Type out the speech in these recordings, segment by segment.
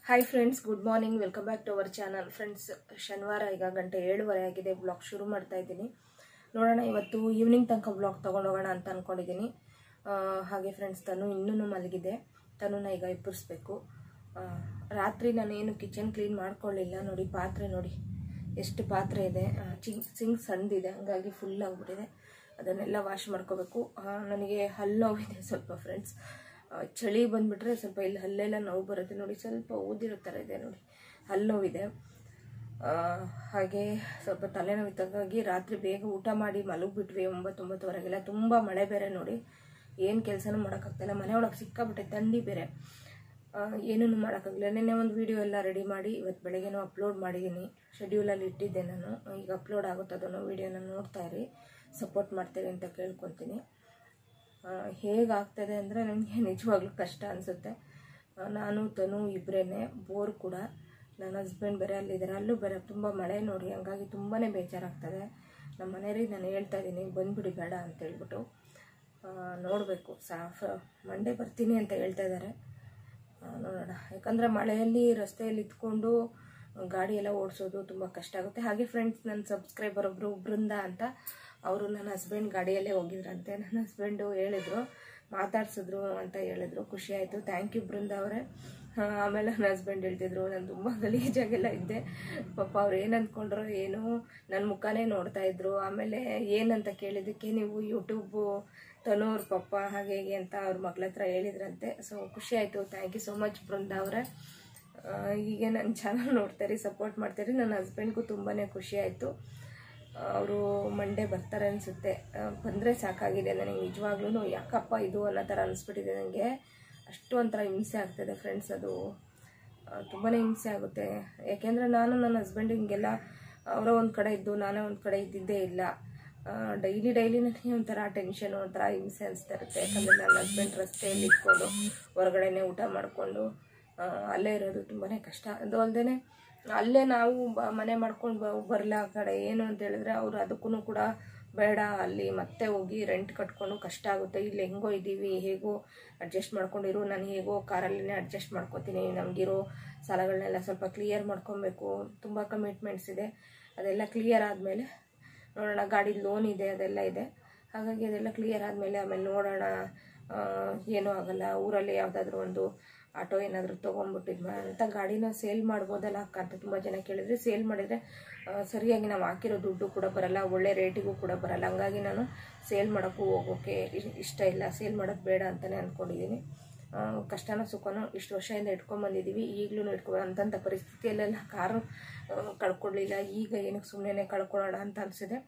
High friends, good morning. Welcome back to our channel. Friends, ಶನಿವಾರ ಈಗ ಗಂಟೆ 7:30 ಆಗಿದೆ. ಬ್ಲಾಗ್ ಶುರು ಮಾಡ್ತಾ ಇದ್ದೀನಿ. ನೋಡೋಣ, ಇವತ್ತು ಈವ್ನಿಂಗ್ ತನಕ ಬ್ಲಾಗ್ ತೊಗೊಂಡೋಗೋಣ ಅಂತ ಅಂದ್ಕೊಂಡಿದ್ದೀನಿ. ಹಾಗೆ ಫ್ರೆಂಡ್ಸ್, ತನು ಇನ್ನೂ ಮಲಗಿದೆ. ತನುನ ಈಗ ಎಬ್ಬರಿಸ್ಬೇಕು. ರಾತ್ರಿ ನಾನೇನು ಕಿಚನ್ ಕ್ಲೀನ್ ಮಾಡ್ಕೊಳ್ಳಿಲ್ಲ. ನೋಡಿ, ಪಾತ್ರೆ ನೋಡಿ ಎಷ್ಟು ಪಾತ್ರೆ ಇದೆ. ಸಿಂಕ್ ಸಣ್ಣದಿದೆ, ಹಂಗಾಗಿ ಫುಲ್ ಆಗಿಬಿಟ್ಟಿದೆ. ಅದನ್ನೆಲ್ಲ ವಾಶ್ ಮಾಡ್ಕೋಬೇಕು. ನನಗೆ ಹಲ್ಲು ನೋವಿದೆ ಸ್ವಲ್ಪ ಫ್ರೆಂಡ್ಸ್. ಚಳಿ ಬಂದುಬಿಟ್ರೆ ಸ್ವಲ್ಪ ಇಲ್ಲಿ ಹಲ್ಲೆಲ್ಲ ನೋವು ಬರುತ್ತೆ. ನೋಡಿ, ಸ್ವಲ್ಪ ಊದಿರೋ ಥರ ಇದೆ. ನೋಡಿ, ಹಲ್ಲು ನೋವಿದೆ. ಹಾಗೆ ಸ್ವಲ್ಪ ತಲೆನೋವಿದ್ದಾಗಿ ರಾತ್ರಿ ಬೇಗ ಊಟ ಮಾಡಿ ಮಲಗಿಬಿಟ್ವಿ 9-9:30 ತುಂಬ ಮಳೆ ಬೇರೆ. ನೋಡಿ, ಏನು ಕೆಲಸನೂ ಮಾಡೋಕ್ಕಾಗ್ತಾಯಿಲ್ಲ. ಮನೆ ಒಳಗೆ ಸಿಕ್ಕಾಬಿಟ್ಟೆ ಥಂಡಿ ಬೇರೆ. ಏನೂ ಮಾಡೋಕ್ಕಾಗಲಿಲ್ಲ. ನಿನ್ನೆ ಒಂದು ವಿಡಿಯೋ ಎಲ್ಲ ರೆಡಿ ಮಾಡಿ ಇವತ್ತು ಬೆಳಗ್ಗೆನೂ ಅಪ್ಲೋಡ್ ಮಾಡಿದ್ದೀನಿ. ಶೆಡ್ಯೂಲಲ್ಲಿ ಇಟ್ಟಿದ್ದೆ ನಾನು. ಈಗ ಅಪ್ಲೋಡ್ ಆಗುತ್ತೆ ಅದನ್ನು. ವೀಡಿಯೋನ ನೋಡ್ತಾ ಇರಿ, ಸಪೋರ್ಟ್ ಮಾಡ್ತೀರಿ ಅಂತ ಕೇಳ್ಕೊತೀನಿ. ಹೇಗಾಗ್ತದೆ ಅಂದರೆ ನನಗೆ ನಿಜವಾಗ್ಲೂ ಕಷ್ಟ ಅನಿಸುತ್ತೆ. ನಾನು ತನು ಇಬ್ಬರೇ, ಬೋರ್ ಕೂಡ. ನನ್ನ ಹಸ್ಬೆಂಡ್ ಬೇರೆ ಅಲ್ಲಿದ್ದಾರೆ, ಅಲ್ಲೂ ಬೇರೆ ತುಂಬ ಮಳೆ ನೋಡಿ. ಹಂಗಾಗಿ ತುಂಬಾ ಬೇಜಾರಾಗ್ತದೆ. ನಮ್ಮ ಮನೆಯವ್ರಿಗೆ ನಾನು ಹೇಳ್ತಾ ಇದ್ದೀನಿ, ಬಂದುಬಿಡಿ ಬೇಡ ಅಂತ ಹೇಳ್ಬಿಟ್ಟು. ನೋಡಬೇಕು, ಮಂಡೇ ಬರ್ತೀನಿ ಅಂತ ಹೇಳ್ತಾ ಇದ್ದಾರೆ. ನೋಡೋಣ. ಯಾಕಂದರೆ ಮಳೆಯಲ್ಲಿ ರಸ್ತೆಯಲ್ಲಿ ಇದ್ಕೊಂಡು ಗಾಡಿ ಎಲ್ಲ ಓಡಿಸೋದು ತುಂಬ ಕಷ್ಟ ಆಗುತ್ತೆ. ಹಾಗೆ ಫ್ರೆಂಡ್ಸ್, ನನ್ನ ಸಬ್ಸ್ಕ್ರೈಬರ್ ಒಬ್ಬರು ಬೃಂದ ಅಂತ, ಅವರು ನನ್ನ ಹಸ್ಬೆಂಡ್ ಗಾಡಿಯಲ್ಲೇ ಹೋಗಿದ್ರಂತೆ. ನನ್ನ ಹಸ್ಬೆಂಡು ಹೇಳಿದ್ರು, ಮಾತಾಡ್ಸಿದ್ರು ಅಂತ ಹೇಳಿದ್ರು. ಖುಷಿ ಆಯಿತು. ಥ್ಯಾಂಕ್ ಯು ಬೃಂದ ಅವರೇ. ಆಮೇಲೆ ನನ್ನ ಹಸ್ಬೆಂಡ್ ಹೇಳ್ತಿದ್ರು, ನಾನು ತುಂಬ ಗಲೀಜಾಗೆಲ್ಲ ಇದ್ದೆ. ಪಾಪ ಅವ್ರು ಏನು ಅಂದ್ಕೊಂಡ್ರು ಏನೋ, ನನ್ನ ಮುಖನೇ ನೋಡ್ತಾ ಇದ್ರು. ಆಮೇಲೆ ಏನಂತ ಕೇಳಿದ್ದಕ್ಕೆ, ನೀವು ಯೂಟ್ಯೂಬು ತನೂರ್ ಪಪ್ಪ ಹಾಗೆ ಹೇಗೆ ಅಂತ ಅವ್ರ ಮಗಳ ಹತ್ರ ಹೇಳಿದ್ರಂತೆ. ಸೊ ಖುಷಿ ಆಯಿತು. Thank you so much Brinda ಅವರೇ. ಹೀಗೆ ನನ್ನ ಚಾನಲ್ ನೋಡ್ತಾರೆ, ಸಪೋರ್ಟ್ ಮಾಡ್ತಾರೆ. ನನ್ನ ಹಸ್ಬೆಂಡ್ಗೂ ತುಂಬಾ ಖುಷಿ ಆಯಿತು. ಅವರು ಮಂಡೇ ಬರ್ತಾರೆ ಅನಿಸುತ್ತೆ. ಬಂದರೆ ಸಾಕಾಗಿದೆ ನನಗೆ ನಿಜವಾಗ್ಲೂ. ಯಾಕಪ್ಪ ಇದು ಅನ್ನೋ ಥರ ಅನಿಸ್ಬಿಟ್ಟಿದೆ ನನಗೆ. ಅಷ್ಟು ಒಂಥರ ಹಿಂಸೆ ಆಗ್ತದೆ ಫ್ರೆಂಡ್ಸ್. ಅದು ತುಂಬಾ ಹಿಂಸೆ ಆಗುತ್ತೆ. ಯಾಕೆಂದರೆ ನಾನು ನನ್ನ ಹಸ್ಬೆಂಡ್ ಹಿಂಗೆಲ್ಲ ಅವರ ಒಂದು ಕಡೆ ಇದ್ದು ನಾನೇ ಒಂದು ಕಡೆ ಇದ್ದಿದ್ದೇ ಇಲ್ಲ. ಡೈಲಿ ನನಗೆ ಒಂಥರ ಟೆನ್ಷನು, ಒಂಥರ ಹಿಂಸೆ ಅನಿಸ್ತಾ ಇರುತ್ತೆ. ಯಾಕಂದರೆ ನನ್ನ ಹಸ್ಬೆಂಡ್ ರಸ್ತೆಯಲ್ಲಿ ಇಟ್ಕೊಂಡು ಹೊರಗಡೆನೇ ಊಟ ಮಾಡಿಕೊಂಡು ಅಲ್ಲೇ ಇರೋದು ತುಂಬಾ ಕಷ್ಟ. ಅದು ಅಲ್ಲದೆ ಅಲ್ಲೇ ನಾವು ಮನೆ ಮಾಡ್ಕೊಂಡು ಬರಲ್ಲ ಆ ಕಡೆ. ಏನು ಅಂತ ಹೇಳಿದ್ರೆ ಅವರು ಅದಕ್ಕೂ ಕೂಡ ಬೇಡ, ಅಲ್ಲಿ ಮತ್ತೆ ಹೋಗಿ ರೆಂಟ್ ಕಟ್ಕೊಂಡು ಕಷ್ಟ ಆಗುತ್ತೆ. ಇಲ್ಲಿ ಹೆಂಗೋ ಇದ್ದೀವಿ, ಹೇಗೋ ಅಡ್ಜಸ್ಟ್ ಮಾಡ್ಕೊಂಡಿರು, ನಾನು ಹೇಗೋ ಕಾರಲ್ಲೇ ಅಡ್ಜಸ್ಟ್ ಮಾಡ್ಕೊತೀನಿ. ನಮಗಿರೋ ಸಾಲಗಳನ್ನೆಲ್ಲ ಸ್ವಲ್ಪ ಕ್ಲಿಯರ್ ಮಾಡ್ಕೊಬೇಕು. ತುಂಬ ಕಮಿಟ್ಮೆಂಟ್ಸ್ ಇದೆ. ಅದೆಲ್ಲ ಕ್ಲಿಯರ್ ಆದಮೇಲೆ ನೋಡೋಣ. ಗಾಡಿ ಲೋನ್ ಇದೆ, ಅದೆಲ್ಲ ಇದೆ. ಹಾಗಾಗಿ ಅದೆಲ್ಲ ಕ್ಲಿಯರ್ ಆದಮೇಲೆ ಆಮೇಲೆ ನೋಡೋಣ. ಏನೂ ಆಗೋಲ್ಲ. ಊರಲ್ಲಿ ಯಾವುದಾದ್ರೂ ಒಂದು ಆಟೋ ಏನಾದರೂ ತೊಗೊಂಡ್ಬಿಟ್ಟಿದ್ಮ ಅಂತ ಗಾಡಿನ ಸೇಲ್ ಮಾಡ್ಬೋದಲ್ಲ ಅಕ್ಕ ಅಂತ ತುಂಬ ಜನ ಕೇಳಿದರೆ, ಸೇಲ್ ಮಾಡಿದರೆ ಸರಿಯಾಗಿ ನಾವು ಹಾಕಿರೋ ದುಡ್ಡು ಕೂಡ ಬರಲ್ಲ, ಒಳ್ಳೆ ರೇಟಿಗೂ ಕೂಡ ಬರಲ್ಲ. ಹಂಗಾಗಿ ನಾನು ಸೇಲ್ ಮಾಡೋಕ್ಕೂ ಹೋಗೋಕ್ಕೆ ಇಷ್ಟ ಇಲ್ಲ. ಸೇಲ್ ಮಾಡೋದು ಬೇಡ ಅಂತಲೇ ಅಂದ್ಕೊಂಡಿದ್ದೀನಿ. ಕಷ್ಟನೋ ಸುಖನೋ ಇಷ್ಟು ವರ್ಷದಿಂದ ಇಟ್ಕೊಂಬಂದಿದ್ದೀವಿ. ಈಗಲೂ ಅಂತಂಥ ಪರಿಸ್ಥಿತಿಯಲ್ಲೆಲ್ಲ ಕಾರು ಕಳ್ಕೊಳ್ಳಿಲ್ಲ. ಈಗ ಏನಕ್ಕೆ ಸುಮ್ಮನೆ ಕಳ್ಕೊಳ್ಳೋಣ ಅಂತ ಅನಿಸಿದೆ.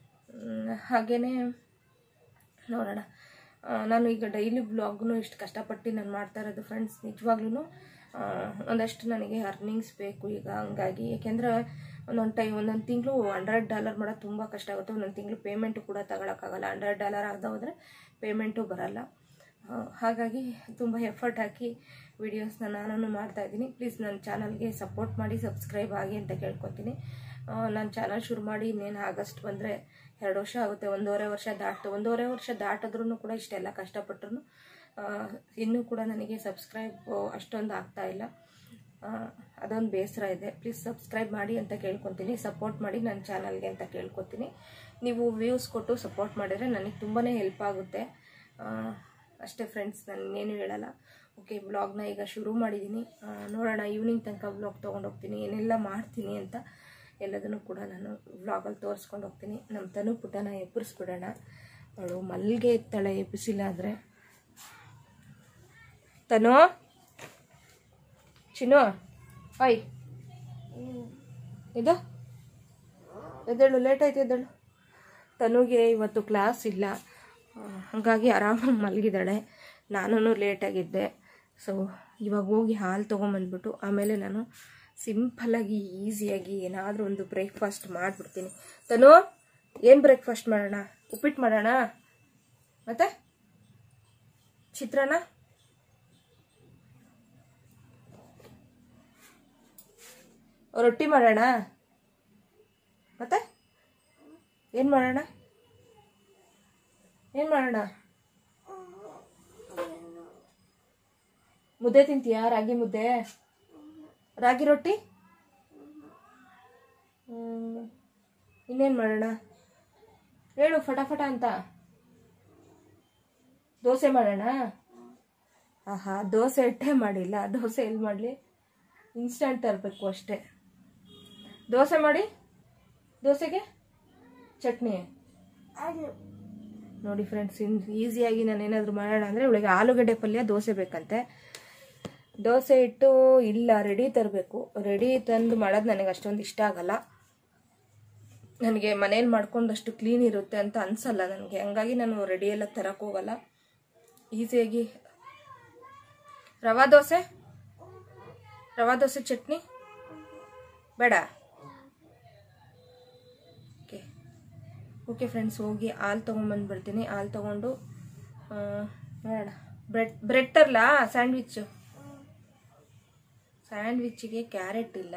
ಹಾಗೆಯೇ ನೋಡೋಣ. ನಾನು ಈಗ ಡೈಲಿ ಬ್ಲಾಗ್ನು ಇಷ್ಟು ಕಷ್ಟಪಟ್ಟು ನಾನು ಮಾಡ್ತಾ ಇರೋದು ಫ್ರೆಂಡ್ಸ್. ನಿಜವಾಗ್ಲೂ ಒಂದಷ್ಟು ನನಗೆ ಅರ್ನಿಂಗ್ಸ್ ಬೇಕು ಈಗ. ಹಂಗಾಗಿ ಯಾಕೆಂದರೆ ಒಂದೊಂದು ತಿಂಗಳು $100 ಮಾಡೋದು ತುಂಬ ಕಷ್ಟ ಆಗುತ್ತೆ. ಒಂದೊಂದು ತಿಂಗಳು ಪೇಮೆಂಟು ಕೂಡ ತಗೊಳಕ್ಕಾಗಲ್ಲ. $100 ಆಗದೆ ಹೋದರೆ ಪೇಮೆಂಟು ಬರಲ್ಲ. ಹಾಗಾಗಿ ತುಂಬ ಎಫರ್ಟ್ ಹಾಕಿ ವೀಡಿಯೋಸ್ನ ನಾನು ಮಾಡ್ತಾಯಿದ್ದೀನಿ. ಪ್ಲೀಸ್ ನನ್ನ ಚಾನಲ್ಗೆ ಸಪೋರ್ಟ್ ಮಾಡಿ, ಸಬ್ಸ್ಕ್ರೈಬ್ ಆಗಿ ಅಂತ ಕೇಳ್ಕೊತೀನಿ. ನಾನು ಚಾನಲ್ ಶುರು ಮಾಡಿ ಇನ್ನೇನು ಆಗಸ್ಟ್ ಬಂದರೆ 2 ವರ್ಷ ಆಗುತ್ತೆ. 1.5 ವರ್ಷ ದಾಟ್ತು. 1.5 ವರ್ಷ ದಾಟಿದ್ರೂ ಕೂಡ ಇಷ್ಟೆಲ್ಲ ಕಷ್ಟಪಟ್ಟರು ಇನ್ನೂ ಕೂಡ ನನಗೆ ಸಬ್ಸ್ಕ್ರೈಬ್ ಅಷ್ಟೊಂದು ಆಗ್ತಾ ಇಲ್ಲ. ಅದೊಂದು ಬೇಸರ ಇದೆ. ಪ್ಲೀಸ್ ಸಬ್ಸ್ಕ್ರೈಬ್ ಮಾಡಿ ಅಂತ ಕೇಳ್ಕೊತೀನಿ. ಸಪೋರ್ಟ್ ಮಾಡಿ ನನ್ನ ಚಾನಲ್ಗೆ ಅಂತ ಕೇಳ್ಕೊತೀನಿ. ನೀವು ವ್ಯೂಸ್ ಕೊಟ್ಟು ಸಪೋರ್ಟ್ ಮಾಡಿದರೆ ನನಗೆ ತುಂಬಾ ಹೆಲ್ಪ್ ಆಗುತ್ತೆ. ಅಷ್ಟೇ ಫ್ರೆಂಡ್ಸ್, ನಾನು ಇನ್ನೇನು ಹೇಳಲ್ಲ. ಓಕೆ, ಬ್ಲಾಗ್ನ ಈಗ ಶುರು ಮಾಡಿದ್ದೀನಿ. ನೋಡೋಣ, ಈವ್ನಿಂಗ್ ತನಕ ಬ್ಲಾಗ್ ತೊಗೊಂಡೋಗ್ತೀನಿ. ಏನೆಲ್ಲ ಮಾಡ್ತೀನಿ ಅಂತ ಎಲ್ಲದನ್ನು ಕೂಡ ನಾನು ವ್ಲಾಗಲ್ಲಿ ತೋರಿಸ್ಕೊಂಡು ಹೋಗ್ತೀನಿ. ನಮ್ಮ ತನು ಪುಟನ ಎಬ್ಬರಿಸ್ಬಿಡೋಣ. ಅವಳು ಮಲ್ಲಿಗೆ ಇರ್ತಾಳೆ, ಎಬ್ಬಿಸಿಲ್ಲ ಆದರೆ. ತನು, ಚಿನ್ನು, ಓಯ್ ಇದು ಎದ್ದೇಳು, ಲೇಟ್ ಆಯ್ತು ಎದ್ದೇಳು. ತನುಗೆ ಇವತ್ತು ಕ್ಲಾಸ್ ಇಲ್ಲ, ಹಾಗಾಗಿ ಆರಾಮಾಗಿ ಮಲಗಿದ್ದಾಳೆ. ನಾನು ಲೇಟಾಗಿದ್ದೆ. ಸೊ ಇವಾಗ ಹೋಗಿ ಹಾಲು ತೊಗೊಂಬಂದ್ಬಿಟ್ಟು ಆಮೇಲೆ ನಾನು ಸಿಂಪಲ್ಲಾಗಿ ಈಸಿಯಾಗಿ ಏನಾದರೂ ಒಂದು ಬ್ರೇಕ್ಫಾಸ್ಟ್ ಮಾಡಿಬಿಡ್ತೀನಿ. ತನು, ಏನು ಬ್ರೇಕ್ಫಾಸ್ಟ್ ಮಾಡೋಣ? ಉಪ್ಪಿಟ್ಟು ಮಾಡೋಣ, ಮತ್ತು ಚಿತ್ರಾನ್ನ, ರೊಟ್ಟಿ ಮಾಡೋಣ, ಮತ್ತು ಏನು ಮಾಡೋಣ? ಮುದ್ದೆ ತಿಂತೀಯಾ? ರಾಗಿ ಮುದ್ದೆ? ರಾಗಿ ರೊಟ್ಟಿ. ಇನ್ನೇನು ಮಾಡೋಣ ಹೇಳು ಫಟಾಫಟ ಅಂತ. ದೋಸೆ ಮಾಡೋಣ. ಆಹಾ, ದೋಸೆ ಇಟ್ಟೇ ಮಾಡಿಲ್ಲ. ದೋಸೆ ಎಲ್ಲಿ ಮಾಡಲಿ, ಇನ್ಸ್ಟಂಟ್ ತರಬೇಕು ಅಷ್ಟೇ. ದೋಸೆ ಮಾಡಿ, ದೋಸೆಗೆ ಚಟ್ನಿ ನೋಡಿ ಫ್ರೆಂಡ್ಸ್. ಈಸಿಯಾಗಿ ನಾನು ಏನಾದರೂ ಮಾಡೋಣ ಅಂದರೆ ಇವಳಿಗೆ ಆಲೂಗಡ್ಡೆ ಪಲ್ಯ ದೋಸೆ ಬೇಕಂತೆ. ದೋಸೆ ಇಟ್ಟು ಇಲ್ಲ, ರೆಡಿ ತರಬೇಕು. ರೆಡಿ ತಂದು ಮಾಡೋದು ನನಗೆ ಅಷ್ಟೊಂದು ಇಷ್ಟ ಆಗಲ್ಲ. ನನಗೆ ಮನೇಲಿ ಮಾಡ್ಕೊಂಡಷ್ಟು ಕ್ಲೀನ್ ಇರುತ್ತೆ ಅಂತ ಅನಿಸಲ್ಲ ನನಗೆ. ಹಂಗಾಗಿ ನಾನು ರೆಡಿ ಎಲ್ಲ ತರಕ್ಕೆ ಹೋಗಲ್ಲ. ಈಸಿಯಾಗಿ ರವಾ ದೋಸೆ ಚಟ್ನಿ ಬೇಡ. ಓಕೆ ಫ್ರೆಂಡ್ಸ್, ಹೋಗಿ ಹಾಲು ತೊಗೊಂಬಂದು ಬರ್ತೀನಿ. ಹಾಲು ತೊಗೊಂಡು ನೋಡೋಣ. ಬ್ರೆಡ್ ತರಲ ಸ್ಯಾಂಡ್ವಿಚ್ಚಿಗೆ ಕ್ಯಾರೆಟ್ ಇಲ್ಲ.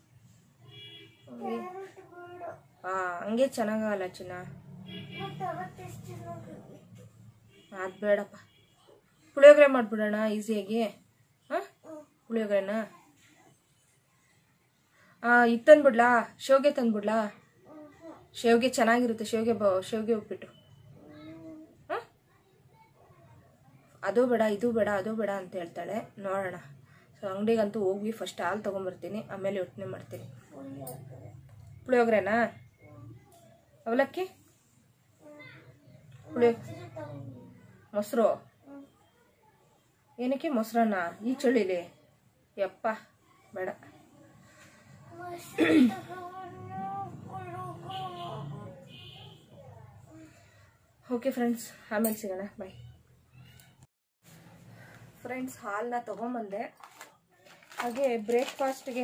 ಹಂಗೆ ಚೆನ್ನಾಗಲ್ಲ ಚಿನ್ನ. ಅದು ಬೇಡಪ್ಪ. ಪುಳಿಯೋಗರೆ ಮಾಡಿಬಿಡೋಣ ಈಸಿಯಾಗಿ. ಪುಳಿಯೋಗರೆನಾ ಇದು ತಂದ್ಬಿಡ್ಲಾ? ಶಾವಿಗೆ ತಂದ್ಬಿಡ್ಲಾ? ಶಾವಿಗೆ ಚೆನ್ನಾಗಿರುತ್ತೆ. ಶಾವಿಗೆ ಉಪ್ಪಿಟ್ಟು. ಅದು ಬೇಡ, ಇದು ಬೇಡ, ಅದು ಬೇಡ ಅಂತ ಹೇಳ್ತಾಳೆ. ನೋಡೋಣ. ಸೊ ಅಂಗಡಿಗಂತೂ ಹೋಗಿ ಫಸ್ಟ್ ಹಾಲು ತೊಗೊಂಬರ್ತೀನಿ, ಆಮೇಲೆ ಯೋಚನೆ ಮಾಡ್ತೀನಿ. ಪುಳಿಯೋಗರೆನಾ? ಅವಲಕ್ಕಿ? ಮೊಸರು ಏನಕ್ಕೆ? ಮೊಸರನ್ನ ಈ ಚಳಿಲಿ? ಯಪ್ಪ ಬೇಡ. ಓಕೆ ಫ್ರೆಂಡ್ಸ್, ಆಮೇಲೆ ಸಿಗೋಣ. ಬಾಯ್. ಫ್ರೆಂಡ್ಸ್, ಹಾಲನ್ನ ತೊಗೊಂಬಂದೆ. ಹಾಗೆ ಬ್ರೇಕ್ಫಾಸ್ಟ್ಗೆ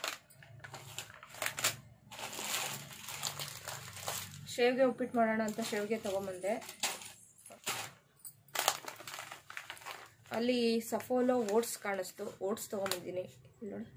ಶಾವಿಗೆ ಉಪ್ಪಿಟ್ಟು ಮಾಡೋಣ ಅಂತ ಶಾವಿಗೆ ತೊಗೊಂಬಂದೆ. ಅಲ್ಲಿ ಸಫೋಲೋ ಓಟ್ಸ್ ಕಾಣಿಸ್ತು, ಓಟ್ಸ್ ತೊಗೊಂಬಂದಿದ್ದೀನಿ. ನೋಡಿ,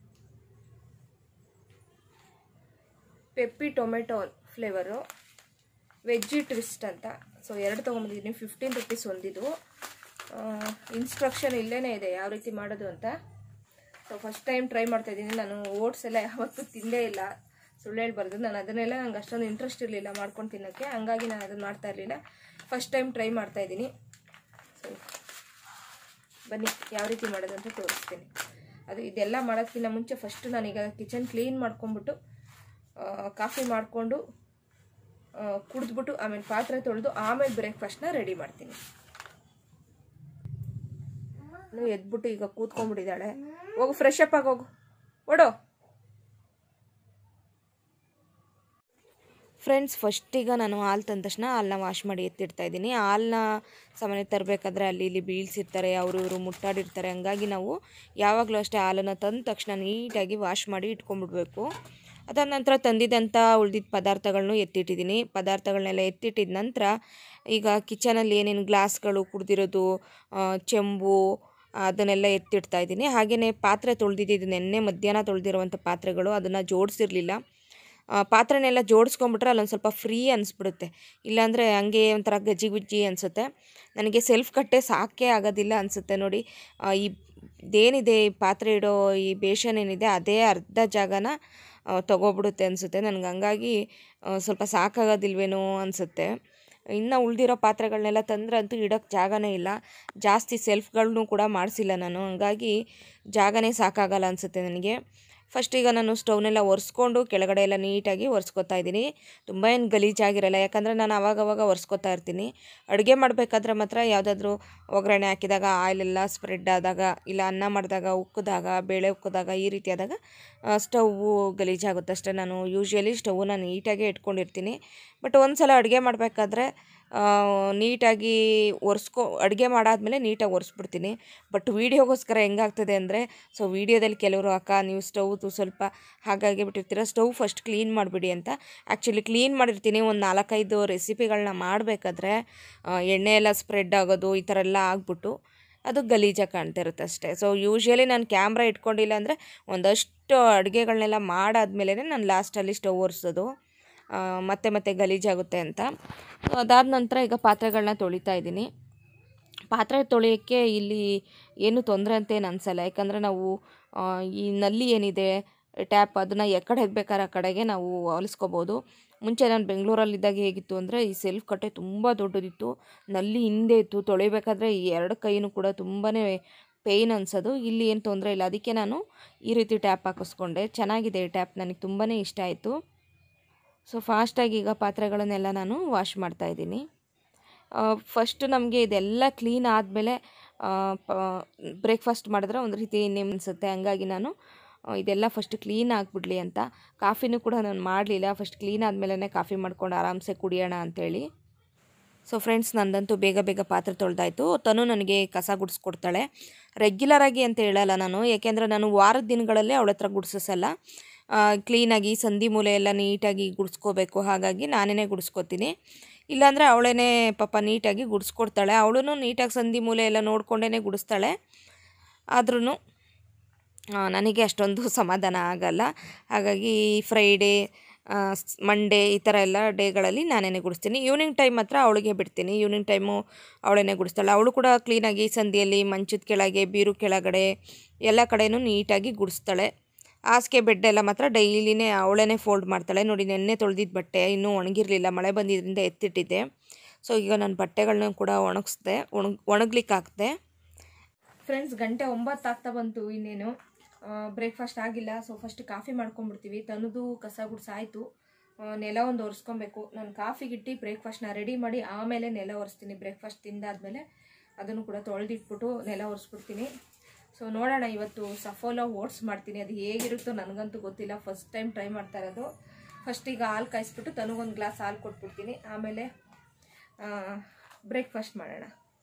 peppy tomato flavour, veggie twist ಅಂತ. ಸೊ 2 ತೊಗೊಂಬಂದಿದ್ದೀನಿ. 15 ರೂಪೀಸ್ ಒಂದಿದು. ಇನ್ಸ್ಟ್ರಕ್ಷನ್ ಇಲ್ಲೇ ಇದೆ ಯಾವ ರೀತಿ ಮಾಡೋದು ಅಂತ. ಸೊ ಫಸ್ಟ್ ಟೈಮ್ ಟ್ರೈ ಮಾಡ್ತಾಯಿದ್ದೀನಿ. ನಾನು ಓಟ್ಸ್ ಎಲ್ಲ ಯಾವತ್ತೂ ತಿಂದೇ ಇಲ್ಲ, ಸುಳ್ಳು ಹೇಳ್ಬಾರ್ದು. ನಾನು ಅದನ್ನೆಲ್ಲ ನಂಗೆ ಅಷ್ಟೊಂದು ಇಂಟ್ರೆಸ್ಟ್ ಇರಲಿಲ್ಲ ಮಾಡ್ಕೊಂಡು ತಿನ್ನೋಕ್ಕೆ. ಹಂಗಾಗಿ ನಾನು ಅದನ್ನು ಮಾಡ್ತಾ ಇರಲಿಲ್ಲ. ಫಸ್ಟ್ ಟೈಮ್ ಟ್ರೈ ಮಾಡ್ತಾಯಿದ್ದೀನಿ. ಸೊ ಬನ್ನಿ ಯಾವ ರೀತಿ ಮಾಡೋದು ಅಂತ ತೋರಿಸ್ತೀನಿ. ಇದೆಲ್ಲ ಮಾಡೋದಕ್ಕಿಂತ ಮುಂಚೆ ಫಸ್ಟು ನಾನೀಗ ಕಿಚನ್ ಕ್ಲೀನ್ ಮಾಡ್ಕೊಂಬಿಟ್ಟು ಕಾಫಿ ಮಾಡಿಕೊಂಡು ಕುಡಿದ್ಬಿಟ್ಟು ಆಮೇಲೆ ಪಾತ್ರೆ ತೊಳೆದು ಆಮೇಲೆ ಬ್ರೇಕ್ಫಾಸ್ಟ್ನ ರೆಡಿ ಮಾಡ್ತೀನಿ. ಎದ್ಬಿಟ್ಟು ಈಗ ಕೂತ್ಕೊಂಡ್ಬಿಟ್ಟಿದ್ದಾಳೆ. ಹೋಗು, ಫ್ರೆಶ್ ಅಪ್ ಆಗೋಗು, ಓಡೋ. ಫ್ರೆಂಡ್ಸ್, ಫಸ್ಟಿಗ ನಾನು ಹಾಲು ತಂದ ತಕ್ಷಣ ಹಾಲನ್ನ ವಾಶ್ ಮಾಡಿ ಎತ್ತಿಡ್ತಾ ಇದ್ದೀನಿ. ಹಾಲನ್ನ ಸಾಮಾನ್ಯ ತರಬೇಕಾದ್ರೆ ಅಲ್ಲಿ ಇಲ್ಲಿ ಬೀಳ್ಸಿರ್ತಾರೆ, ಇವರು ಮುಟ್ಟಾಡಿರ್ತಾರೆ. ಹಂಗಾಗಿ ನಾವು ಯಾವಾಗಲೂ ಅಷ್ಟೇ ಹಾಲನ್ನು ತಂದ ತಕ್ಷಣ ನೀಟಾಗಿ ವಾಶ್ ಮಾಡಿ ಇಟ್ಕೊಂಡ್ಬಿಡ್ಬೇಕು. ಅದಾದ ನಂತರ ತಂದಿದ್ದಂಥ ಉಳಿದಿದ್ದ ಪದಾರ್ಥಗಳನ್ನೂ ಎತ್ತಿಟ್ಟಿದ್ದೀನಿ. ಪದಾರ್ಥಗಳನ್ನೆಲ್ಲ ಎತ್ತಿಟ್ಟಿದ ನಂತರ ಈಗ ಕಿಚನಲ್ಲಿ ಏನೇನು ಗ್ಲಾಸ್ಗಳು, ಕುಡ್ದಿರೋದು, ಚೆಂಬು ಅದನ್ನೆಲ್ಲ ಎತ್ತಿಡ್ತಾ ಇದ್ದೀನಿ. ಹಾಗೆಯೇ ಪಾತ್ರೆ ತೊಳೆದಿದ್ದು, ನೆನ್ನೆ ಮಧ್ಯಾಹ್ನ ತೊಳೆದಿರುವಂಥ ಪಾತ್ರೆಗಳು, ಅದನ್ನು ಜೋಡಿಸಿರಲಿಲ್ಲ. ಪಾತ್ರೆನೆಲ್ಲ ಜೋಡಿಸ್ಕೊಂಬಿಟ್ರೆ ಅಲ್ಲೊಂದು ಸ್ವಲ್ಪ ಫ್ರೀ ಅನಿಸ್ಬಿಡುತ್ತೆ. ಇಲ್ಲಾಂದರೆ ಹಂಗೆ ಒಂಥರ ಗಜ್ಜಿ ಗುಜ್ಜಿ ಅನಿಸುತ್ತೆ. ನನಗೆ ಸೆಲ್ಫ್ ಕಟ್ಟೆ ಸಾಕೇ ಆಗೋದಿಲ್ಲ ಅನಿಸುತ್ತೆ. ನೋಡಿ, ಇದೇನಿದೆ ಈ ಪಾತ್ರೆ ಇಡೋ ಈ ಬೇಷನ್ ಏನಿದೆ ಅದೇ ಅರ್ಧ ಜಾಗನ ತೊಗೊಬಿಡುತ್ತೆ ಅನಿಸುತ್ತೆ ನನಗೆ. ಹಂಗಾಗಿ ಸ್ವಲ್ಪ ಸಾಕಾಗೋದಿಲ್ವೇನೋ ಅನಿಸುತ್ತೆ. ಇನ್ನು ಉಳಿದಿರೋ ಪಾತ್ರೆಗಳನ್ನೆಲ್ಲ ತಂದ್ರಂತೂ ಇಡೋಕ್ಕೆ ಜಾಗನೇ ಇಲ್ಲ. ಜಾಸ್ತಿ ಸೆಲ್ಫ್ಗಳನ್ನೂ ಕೂಡ ಮಾಡಿಸಿಲ್ಲ ನಾನು. ಹಂಗಾಗಿ ಜಾಗನೇ ಸಾಕಾಗಲ್ಲ ಅನಿಸುತ್ತೆ ನನಗೆ. ಫಸ್ಟಿಗ ನಾನು ಸ್ಟವ್ನೆಲ್ಲ ಒರೆಸ್ಕೊಂಡು ಕೆಳಗಡೆ ಎಲ್ಲ ನೀಟಾಗಿ ಒರೆಸ್ಕೊತಾ ಇದ್ದೀನಿ. ತುಂಬ ಏನು ಗಲೀಜಾಗಿರಲ್ಲ, ಯಾಕಂದರೆ ನಾನು ಆವಾಗವಾಗ ಒರೆಸ್ಕೊತಾ ಇರ್ತೀನಿ. ಅಡುಗೆ ಮಾಡಬೇಕಾದ್ರೆ ಮಾತ್ರ ಯಾವುದಾದ್ರೂ ಒಗ್ಗರಣೆ ಹಾಕಿದಾಗ ಆಯಿಲೆಲ್ಲ ಸ್ಪ್ರೆಡ್ ಆದಾಗ, ಇಲ್ಲ ಅನ್ನ ಮಾಡಿದಾಗ ಉಕ್ಕಿದಾಗ, ಬೇಳೆ ಉಕ್ಕಿದಾಗ, ಈ ರೀತಿ ಆದಾಗ ಸ್ಟವ್ವು ಗಲೀಜಾಗುತ್ತೆ ಅಷ್ಟೇ. ನಾನು ಯೂಶ್ವಲಿ ಸ್ಟವ್ನ ನೀಟಾಗಿ ಇಟ್ಕೊಂಡಿರ್ತೀನಿ. ಬಟ್ ಒಂದು ಸಲ ಅಡುಗೆ ಮಾಡಬೇಕಾದ್ರೆ ನೀಟಾಗಿ ಅಡುಗೆ ಮಾಡಾದಮೇಲೆ ನೀಟಾಗಿ ಒರೆಸ್ಬಿಡ್ತೀನಿ. ಬಟ್ ವೀಡಿಯೋಗೋಸ್ಕರ ಹೆಂಗಾಗ್ತದೆ ಅಂದರೆ, ಸೊ ವೀಡಿಯೋದಲ್ಲಿ ಕೆಲವರು ಅಕ್ಕ ನೀವು ಸ್ಟವ್ದು ಸ್ವಲ್ಪ ಹಾಗಾಗಿ ಬಿಟ್ಟಿರ್ತೀರ, ಸ್ಟವ್ ಫಸ್ಟ್ ಕ್ಲೀನ್ ಮಾಡಿಬಿಡಿ ಅಂತ. ಆ್ಯಕ್ಚುಲಿ ಕ್ಲೀನ್ ಮಾಡಿರ್ತೀನಿ. ಒಂದು 4-5 ರೆಸಿಪಿಗಳನ್ನ ಮಾಡಬೇಕಾದ್ರೆ ಎಣ್ಣೆ ಎಲ್ಲ ಸ್ಪ್ರೆಡ್ ಆಗೋದು ಈ ಥರ ಎಲ್ಲ ಆಗ್ಬಿಟ್ಟು ಅದು ಗಲೀಜಾಗಿ ಕಾಣ್ತಿರುತ್ತೆ ಅಷ್ಟೇ. ಸೊ ಯೂಶ್ವಲಿ ನಾನು ಕ್ಯಾಮ್ರಾ ಇಟ್ಕೊಂಡಿಲ್ಲ ಅಂದರೆ ಒಂದಷ್ಟು ಅಡುಗೆಗಳನ್ನೆಲ್ಲ ಮಾಡಾದ್ಮೇಲೆ ನಾನು ಲಾಸ್ಟಲ್ಲಿ ಸ್ಟವ್ ಒರೆಸೋದು, ಮತ್ತೆ ಗಲೀಜಾಗುತ್ತೆ ಅಂತ. ಅದಾದ ನಂತರ ಈಗ ಪಾತ್ರೆಗಳನ್ನ ತೊಳಿತಾ ಇದ್ದೀನಿ. ಪಾತ್ರೆ ತೊಳೆಯೋಕ್ಕೆ ಇಲ್ಲಿ ಏನು ತೊಂದರೆ ಅಂತೇನು ಅನಿಸಲ್ಲ, ಯಾಕಂದರೆ ನಾವು ಈ ನಲ್ಲಿ ಏನಿದೆ ಟ್ಯಾಪ್ ಅದನ್ನು ಎಕಡೆಗೆ ಬೇಕಾದ್ರೆ ಆ ಕಡೆಗೆ ನಾವು ಹೊಲಿಸ್ಕೋಬೋದು. ಮುಂಚೆ ನಾನು ಬೆಂಗಳೂರಲ್ಲಿದ್ದಾಗ ಹೇಗಿತ್ತು ಅಂದರೆ ಈ ಸೆಲ್ಫ್ ಕಟ್ಟೆ ತುಂಬ ದೊಡ್ಡದಿತ್ತು, ನಲ್ಲಿ ಹಿಂದೆ ಇತ್ತು, ತೊಳಿಬೇಕಾದ್ರೆ ಈ ಎರಡು ಕೈನೂ ಕೂಡ ತುಂಬಾ ಪೇಯ್ನ್ ಅನಿಸೋದು. ಇಲ್ಲಿ ಏನು ತೊಂದರೆ ಇಲ್ಲ, ಅದಕ್ಕೆ ನಾನು ಈ ರೀತಿ ಟ್ಯಾಪ್ ಹಾಕಿಸ್ಕೊಂಡೆ. ಚೆನ್ನಾಗಿದೆ ಈ ಟ್ಯಾಪ್, ನನಗೆ ತುಂಬಾ ಇಷ್ಟ ಆಯಿತು. ಸೊ ಫಾಸ್ಟಾಗಿ ಈಗ ಪಾತ್ರೆಗಳನ್ನೆಲ್ಲ ನಾನು ವಾಶ್ ಮಾಡ್ತಾಯಿದ್ದೀನಿ. ಫಸ್ಟ್ ನಮಗೆ ಇದೆಲ್ಲ ಕ್ಲೀನ್ ಆದಮೇಲೆ ಬ್ರೇಕ್ಫಾಸ್ಟ್ ಮಾಡಿದ್ರೆ ಒಂದು ರೀತಿ ಅನಿಸುತ್ತೆ. ಹಂಗಾಗಿ ನಾನು ಇದೆಲ್ಲ ಫಸ್ಟ್ ಕ್ಲೀನ್ ಆಗಿಬಿಡ್ಲಿ ಅಂತ. ಕಾಫಿನೂ ಕೂಡ ನಾನು ಮಾಡಲಿಲ್ಲ, ಫಸ್ಟ್ ಕ್ಲೀನ್ ಆದಮೇಲೆ ಕಾಫಿ ಮಾಡ್ಕೊಂಡು ಆರಾಮ್ಸೆ ಕುಡಿಯೋಣ ಅಂಥೇಳಿ. ಸೊ ಫ್ರೆಂಡ್ಸ್, ನಂದಂತೂ ಬೇಗ ಬೇಗ ಪಾತ್ರೆ ತೊಳೆದಾಯಿತು. ತನು ನನಗೆ ಕಸ ಗುಡಿಸ್ಕೊಡ್ತಾಳೆ. ರೆಗ್ಯುಲರಾಗಿ ಅಂತ ಹೇಳಲ್ಲ ನಾನು, ಯಾಕೆಂದರೆ ನಾನು ವಾರದ ದಿನಗಳಲ್ಲೇ ಅವಳ ಹತ್ರ ಗುಡಿಸಲ್ಲ. ಕ್ಲೀನಾಗಿ ಸಂಧಿ ಮೂಲೆ ಎಲ್ಲ ನೀಟಾಗಿ ಗುಡಿಸ್ಕೋಬೇಕು, ಹಾಗಾಗಿ ನಾನೇ ಗುಡಿಸ್ಕೊತೀನಿ. ಇಲ್ಲಾಂದರೆ ಅವಳೇ ಪಾಪ ನೀಟಾಗಿ ಗುಡಿಸ್ಕೊಡ್ತಾಳೆ. ಅವಳು ನೀಟಾಗಿ ಸಂಧಿ ಮೂಲೆ ಎಲ್ಲ ನೋಡಿಕೊಂಡೇ ಗುಡಿಸ್ತಾಳೆ. ಆದ್ರೂ ನನಗೆ ಅಷ್ಟೊಂದು ಸಮಾಧಾನ ಆಗಲ್ಲ. ಹಾಗಾಗಿ ಫ್ರೈಡೇ, ಮಂಡೇ ಈ ಥರ ಎಲ್ಲ ಡೇಗಳಲ್ಲಿ ನಾನೇ ಗುಡಿಸ್ತೀನಿ. ಈವ್ನಿಂಗ್ ಟೈಮ್ ಮಾತ್ರ ಅವಳಿಗೆ ಬಿಡ್ತೀನಿ. ಈವ್ನಿಂಗ್ ಟೈಮು ಅವಳೇ ಗುಡಿಸ್ತಾಳೆ. ಅವಳು ಕೂಡ ಕ್ಲೀನಾಗಿ ಸಂಧಿಯಲ್ಲಿ, ಮಂಚದ ಕೆಳಗೆ, ಬೀರು ಕೆಳಗಡೆ ಎಲ್ಲ ಕಡೆಯೂ ನೀಟಾಗಿ ಗುಡಿಸ್ತಾಳೆ. ಹಾಸಿಗೆ ಬೆಡ್ಡೆಲ್ಲ ಮಾತ್ರ ಡೈಲಿನೇ ಅವಳೇ ಫೋಲ್ಡ್ ಮಾಡ್ತಾಳೆ. ನೋಡಿ, ನೆನ್ನೆ ತೊಳೆದಿದ್ದ ಬಟ್ಟೆ ಇನ್ನೂ ಒಣಗಿರಲಿಲ್ಲ, ಮಳೆ ಬಂದಿದ್ದರಿಂದ ಎತ್ತಿಟ್ಟಿದ್ದೆ. ಸೊ ಈಗ ನಾನು ಬಟ್ಟೆಗಳನ್ನ ಕೂಡ ಒಣಗ್ಲಿಕ್ಕೆ ಹಾಕಿದೆ. ಫ್ರೆಂಡ್ಸ್, ಗಂಟೆ 9 ಆಗ್ತಾ ಬಂತು, ಇನ್ನೇನು ಬ್ರೇಕ್ಫಾಸ್ಟ್ ಆಗಿಲ್ಲ. ಸೊ ಫಸ್ಟ್ ಕಾಫಿ ಮಾಡ್ಕೊಂಡ್ಬಿಡ್ತೀವಿ. ತನ್ನದು ಕಸ ಗುಡ್ಸಾಯಿತು, ನೆಲ ಒಂದು ಒರೆಸ್ಕೊಬೇಕು. ನಾನು ಕಾಫಿಗಿಟ್ಟು ಬ್ರೇಕ್ಫಾಸ್ಟ್ನ ರೆಡಿ ಮಾಡಿ ಆಮೇಲೆ ನೆಲ ಒರೆಸ್ತೀನಿ. ಬ್ರೇಕ್ಫಾಸ್ಟ್ ತಿಂದಾದ್ಮೇಲೆ ಅದನ್ನು ಕೂಡ ತೊಳೆದಿಟ್ಬಿಟ್ಟು ನೆಲ ಒರೆಸ್ಬಿಡ್ತೀನಿ. ಸೊ ನೋಡೋಣ, ಇವತ್ತು ಸಫೋಲಾ ಓಟ್ಸ್ ಮಾಡ್ತೀನಿ. ಅದು ಹೇಗಿರುತ್ತೋ ನನಗಂತೂ ಗೊತ್ತಿಲ್ಲ, ಫಸ್ಟ್ ಟೈಮ್ ಟ್ರೈ ಮಾಡ್ತಾ ಇರೋದು. ಫಸ್ಟ್ ಈಗ ಹಾಲು ಕಾಯಿಸ್ಬಿಟ್ಟು ತನಗೊಂದು ಗ್ಲಾಸ್ ಹಾಲು ಕೊಟ್ಬಿಡ್ತೀನಿ, ಆಮೇಲೆ ಬ್ರೇಕ್ಫಾಸ್ಟ್ ಮಾಡೋಣ.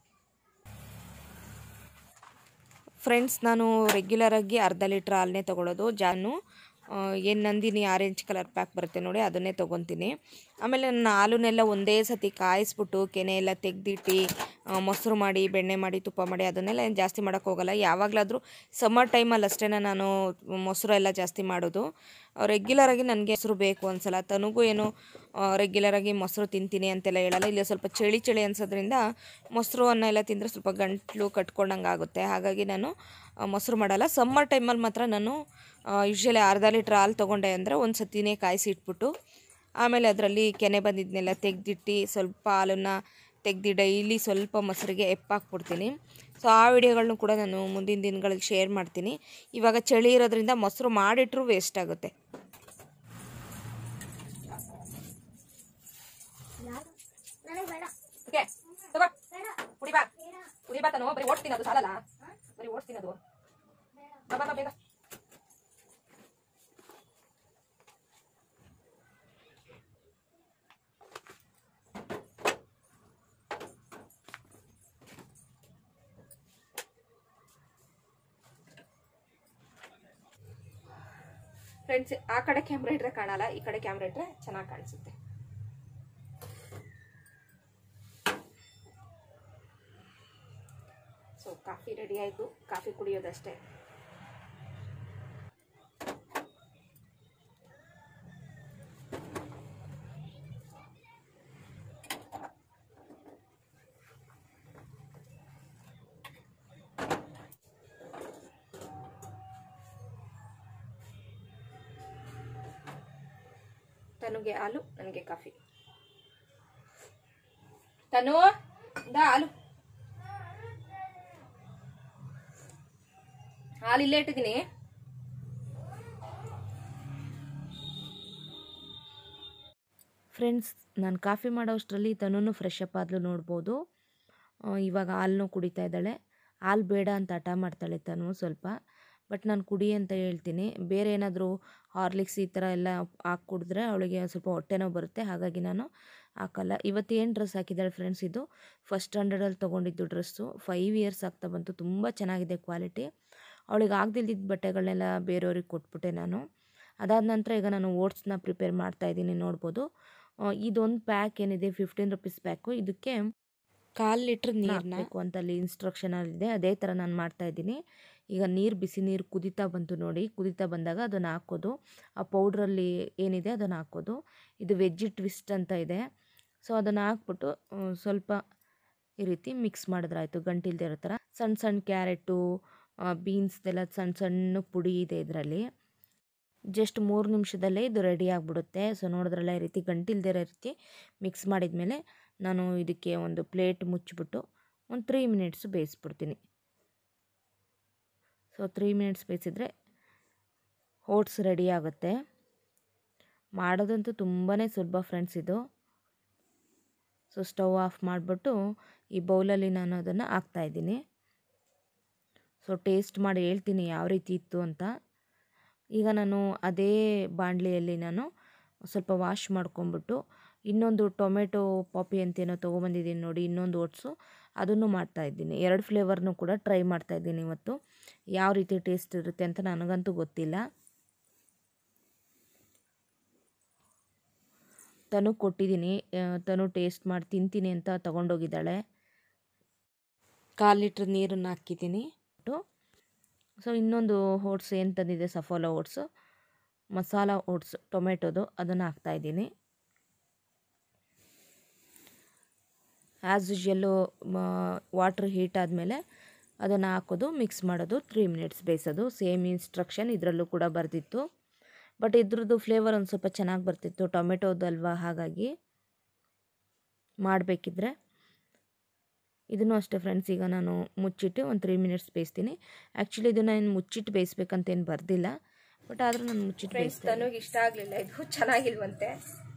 ಫ್ರೆಂಡ್ಸ್, ನಾನು ರೆಗ್ಯುಲರಾಗಿ ಅರ್ಧ ಲೀಟ್ರ್ ಹಾಲನ್ನೇ ತೊಗೊಳ್ಳೋದು. ಏನು ನಂದಿನಿ ಆರೆಂಜ್ ಕಲರ್ ಪ್ಯಾಕ್ ಬರುತ್ತೆ ನೋಡಿ, ಅದನ್ನೇ ತೊಗೊತೀನಿ. ಆಮೇಲೆ ನನ್ನ ಹಾಲನ್ನೆಲ್ಲ ಒಂದೇ ಸತಿ ಕಾಯಿಸ್ಬಿಟ್ಟು ಕೆನೆ ಎಲ್ಲ ತೆಗೆದಿಟ್ಟು ಮೊಸರು ಮಾಡಿ, ಬೆಣ್ಣೆ ಮಾಡಿ, ತುಪ್ಪ ಮಾಡಿ ಅದನ್ನೆಲ್ಲ ಏನು ಜಾಸ್ತಿ ಮಾಡೋಕ್ಕೆ ಹೋಗಲ್ಲ. ಯಾವಾಗಲಾದರೂ ಸಮ್ಮರ್ ಟೈಮಲ್ಲಿ ಅಷ್ಟೇ ನಾನು ಮೊಸರು ಎಲ್ಲ ಜಾಸ್ತಿ ಮಾಡೋದು. ರೆಗ್ಯುಲರಾಗಿ ನನಗೆ ಮೊಸರು ಬೇಕು ಒಂದ್ಸಲ. ತನಗೂ ಏನು ರೆಗ್ಯುಲರಾಗಿ ಮೊಸರು ತಿಂತೀನಿ ಅಂತೆಲ್ಲ ಹೇಳಲ್ಲ. ಇಲ್ಲಿ ಸ್ವಲ್ಪ ಚಳಿ ಅನ್ಸೋದ್ರಿಂದ ಮೊಸರು ಅನ್ನ ಎಲ್ಲ ತಿಂದರೆ ಸ್ವಲ್ಪ ಗಂಟ್ಲು ಕಟ್ಕೊಂಡಂಗೆ ಆಗುತ್ತೆ. ಹಾಗಾಗಿ ನಾನು ಮೊಸರು ಮಾಡಲ್ಲ. ಸಮ್ಮರ್ ಟೈಮಲ್ಲಿ ಮಾತ್ರ ನಾನು ಯೂಶ್ವಲಿ ಅರ್ಧ ಲೀಟ್ರ್ ಹಾಲು ತೊಗೊಂಡೆ ಅಂದರೆ ಒಂದು ಸತಿನೇ ಕಾಯಿಸಿ ಇಟ್ಬಿಟ್ಟು ಆಮೇಲೆ ಅದರಲ್ಲಿ ಕೆನೆ ಬಂದಿದ್ದನ್ನೆಲ್ಲ ತೆಗೆದಿಟ್ಟು ಸ್ವಲ್ಪ ಹಾಲನ್ನು ತೆಗೆದು ಡೈಲಿ ಸ್ವಲ್ಪ ಮೊಸರಿಗೆ ಎಪ್ಪಾಕ್ಬಿಡ್ತೀನಿ. ಸೊ ಆ ವಿಡಿಯೋಗಳನ್ನೂ ಕೂಡ ನಾನು ಮುಂದಿನ ದಿನಗಳಲ್ಲಿ ಶೇರ್ ಮಾಡ್ತೀನಿ. ಇವಾಗ ಚಳಿ ಇರೋದ್ರಿಂದ ಮೊಸರು ಮಾಡಿಟ್ರೂ ವೇಸ್ಟ್ ಆಗುತ್ತೆ. ಬರೀ ಓಡ್ತೀನಿ, ಅದು ಸಾಲಲ್ಲ. ಬರೀ ಓಡ್ತೀನಿ, ಅದು ಬೇಗ. ಫ್ರೆಂಡ್ಸ್, ಆ ಕಡೆ ಕ್ಯಾಮ್ರಾ ಇಟ್ರೆ ಕಾಣಲ್ಲ, ಈ ಕಡೆ ಕ್ಯಾಮ್ರಾ ಇಟ್ರೆ ಚೆನ್ನಾಗಿ ಕಾಣಿಸುತ್ತೆ. ಸೊ ಕಾಫಿ ರೆಡಿ ಆಯಿತು, ಕಾಫಿ ಕುಡಿಯೋದಷ್ಟೇ. ತನುಗೆ ಹಾಲು, ನನಗೆ ಕಾಫಿ. ತನು ಹಾಲು ಇಲ್ಲೇ ಇಟ್ಟಿದ್ದೀನಿ. ಫ್ರೆಂಡ್ಸ್, ನಾನು ಕಾಫಿ ಮಾಡೋಷ್ಟರಲ್ಲಿ ತನೂ ಫ್ರೆಶ್ ಅಪ್ ಆದ್ಲು ನೋಡ್ಬೋದು. ಇವಾಗ ಹಾಲನ್ನು ಕುಡಿತಾ ಇದ್ದಾಳೆ. ಹಾಲು ಬೇಡ ಅಂತ ಹಠ ಮಾಡ್ತಾಳೆ ತನು ಸ್ವಲ್ಪ. ಬಟ್ ನಾನು ಕುಡಿ ಅಂತ ಹೇಳ್ತೀನಿ. ಬೇರೆ ಏನಾದರೂ ಹಾರ್ಲಿಕ್ಸ್ ಈ ಥರ ಎಲ್ಲ ಹಾಕಿ ಕುಡಿದ್ರೆ ಅವಳಿಗೆ ಸ್ವಲ್ಪ ಹೊಟ್ಟೆ ನೋವು ಬರುತ್ತೆ, ಹಾಗಾಗಿ ನಾನು ಹಾಕಲ್ಲ. ಇವತ್ತು ಏನು ಡ್ರೆಸ್ ಹಾಕಿದ್ದಾಳೆ ಫ್ರೆಂಡ್ಸ್, ಇದು ಫಸ್ಟ್ ಸ್ಟ್ಯಾಂಡರ್ಡಲ್ಲಿ ತೊಗೊಂಡಿದ್ದು ಡ್ರೆಸ್ಸು. 5 ಇಯರ್ಸ್ ಆಗ್ತಾ ಬಂತು. ತುಂಬ ಚೆನ್ನಾಗಿದೆ ಕ್ವಾಲಿಟಿ. ಅವಳಿಗೆ ಆಗದಿಲ್ದಿದ್ದ ಬಟ್ಟೆಗಳನ್ನೆಲ್ಲ ಬೇರೆಯವ್ರಿಗೆ ಕೊಟ್ಬಿಟ್ಟೆ ನಾನು. ಅದಾದ ನಂತರ ಈಗ ನಾನು ಓಟ್ಸ್ನ ಪ್ರಿಪೇರ್ ಮಾಡ್ತಾಯಿದ್ದೀನಿ, ನೋಡ್ಬೋದು. ಇದೊಂದು ಪ್ಯಾಕ್ ಏನಿದೆ 15 ರೂಪೀಸ್ ಪ್ಯಾಕು, ಇದಕ್ಕೆ 1/4 ಲೀಟ್ರ್ ನೀರು ಹಾಕಬೇಕು ಅಂತ ಅಲ್ಲಿ ಇನ್ಸ್ಟ್ರಕ್ಷನಲ್ಲಿದೆ. ಅದೇ ಥರ ನಾನು ಮಾಡ್ತಾಯಿದ್ದೀನಿ. ಈಗ ಬಿಸಿ ನೀರು ಕುದೀತಾ ಬಂತು ನೋಡಿ. ಕುದೀತಾ ಬಂದಾಗ ಅದನ್ನು ಹಾಕೋದು, ಆ ಪೌಡ್ರಲ್ಲಿ ಏನಿದೆ ಅದನ್ನು ಹಾಕೋದು. ಇದು ವೆಜ್ಜಿ ಟ್ವಿಸ್ಟ್ ಅಂತ ಇದೆ. ಸೊ ಅದನ್ನು ಹಾಕ್ಬಿಟ್ಟು ಸ್ವಲ್ಪ ಈ ರೀತಿ ಮಿಕ್ಸ್ ಮಾಡಿದ್ರಾಯ್ತು, ಗಂಟಿಲ್ದೇ ಇರೋ ಥರ. ಸಣ್ಣ ಕ್ಯಾರೆಟು, ಬೀನ್ಸ್ದೆಲ್ಲ ಸಣ್ಣ ಸಣ್ಣ ಪುಡಿ ಇದೆ ಇದರಲ್ಲಿ. ಜಸ್ಟ್ 3 ನಿಮಿಷದಲ್ಲೇ ಇದು ರೆಡಿ ಆಗಿಬಿಡುತ್ತೆ. ಸೊ ನೋಡಿದ್ರಲ್ಲ, ಈ ರೀತಿ ಗಂಟಿಲ್ದಿರೋ ರೀತಿ ಮಿಕ್ಸ್ ಮಾಡಿದ್ಮೇಲೆ ನಾನು ಇದಕ್ಕೆ ಒಂದು ಪ್ಲೇಟ್ ಮುಚ್ಚಿಬಿಟ್ಟು ಒಂದು 3 ಮಿನಿಟ್ಸ್ ಬೇಯಿಸ್ಬಿಡ್ತೀನಿ. ಸೊ 3 ಮಿನಿಟ್ಸ್ ಬೇಯಿಸಿದ್ರೆ ಓಟ್ಸ್ ರೆಡಿ ಆಗುತ್ತೆ. ಮಾಡೋದಂತೂ ತುಂಬಾ ಸುಲಭ ಫ್ರೆಂಡ್ಸ್ ಇದು. ಸೊ ಸ್ಟವ್ ಆಫ್ ಮಾಡಿಬಿಟ್ಟು ಈ ಬೌಲಲ್ಲಿ ನಾನು ಅದನ್ನು ಹಾಕ್ತಾಯಿದ್ದೀನಿ. ಸೊ ಟೇಸ್ಟ್ ಮಾಡಿ ಹೇಳ್ತೀನಿ ಯಾವ ರೀತಿ ಇತ್ತು ಅಂತ. ಈಗ ನಾನು ಅದೇ ಬಾಣಲೆಯಲ್ಲಿ ನಾನು ಸ್ವಲ್ಪ ವಾಶ್ ಮಾಡ್ಕೊಂಬಿಟ್ಟು ಇನ್ನೊಂದು ಟೊಮೆಟೊ ಪಾಪಿ ಅಂತೇನೋ ತೊಗೊಬಂದಿದ್ದೀನಿ ನೋಡಿ, ಇನ್ನೊಂದು ಓಟ್ಸು, ಅದನ್ನು ಮಾಡ್ತಾಯಿದ್ದೀನಿ. 2 ಫ್ಲೇವರ್ನೂ ಕೂಡ ಟ್ರೈ ಮಾಡ್ತಾಯಿದ್ದೀನಿ ಇವತ್ತು. ಯಾವ ರೀತಿ ಟೇಸ್ಟ್ ಇರುತ್ತೆ ಅಂತ ನನಗಂತೂ ಗೊತ್ತಿಲ್ಲ. ತನು ಕೊಟ್ಟಿದ್ದೀನಿ. ತನು ಟೇಸ್ಟ್ ಮಾಡಿ ತಿಂತೀನಿ ಅಂತ ತೊಗೊಂಡೋಗಿದ್ದಾಳೆ. 1/4 ಲೀಟ್ರ್ ನೀರನ್ನು ಹಾಕಿದ್ದೀನಿ. ಸೊ ಇನ್ನೊಂದು ಓಟ್ಸ್ ಏನು ತಂದಿದೆ, ಸಫೋಲಾ ಓಟ್ಸು, ಮಸಾಲ ಓಟ್ಸ್ ಟೊಮೆಟೊದು, ಅದನ್ನು ಹಾಕ್ತಾಯಿದ್ದೀನಿ. ಆ್ಯಸ್ ಯೂಶ್ವಲ್ಲು ವಾಟ್ರ್ ಹೀಟ್ ಆದಮೇಲೆ ಅದನ್ನು ಹಾಕೋದು, ಮಿಕ್ಸ್ ಮಾಡೋದು, 3 ಮಿನಿಟ್ಸ್ ಬೇಯಿಸೋದು. ಸೇಮ್ ಇನ್ಸ್ಟ್ರಕ್ಷನ್ ಇದರಲ್ಲೂ ಕೂಡ ಬರೆದಿತ್ತು. ಬಟ್ ಇದ್ರದ್ದು ಫ್ಲೇವರ್ ಒಂದು ಸ್ವಲ್ಪ ಚೆನ್ನಾಗಿ ಬರ್ತಿತ್ತು, ಟೊಮೆಟೊದಲ್ವಾ, ಹಾಗಾಗಿ ಮಾಡಬೇಕಿದ್ರೆ. ಇದನ್ನು ಅಷ್ಟೇ ಫ್ರೆಂಡ್ಸ್. ಈಗ ನಾನು ಮುಚ್ಚಿಟ್ಟು ಒಂದು 3 ಮಿನಿಟ್ಸ್ ಬೇಯಿಸ್ತೀನಿ. ಆ್ಯಕ್ಚುಲಿ ಇದನ್ನು ಏನು ಮುಚ್ಚಿಟ್ಟು ಬೇಯಿಸ್ಬೇಕಂತೇನು ಬರ್ದಿಲ್ಲ, ಬಟ್ ಆದರೂ ನಾನು ಮುಚ್ಚಿಟ್ಟು ಬೇಯಿಸ್ತೀನಿ. ನನಗೆ ಇಷ್ಟ ಆಗಲಿಲ್ಲ, ಇದು ಚೆನ್ನಾಗಿಲ್ವಂತೆ.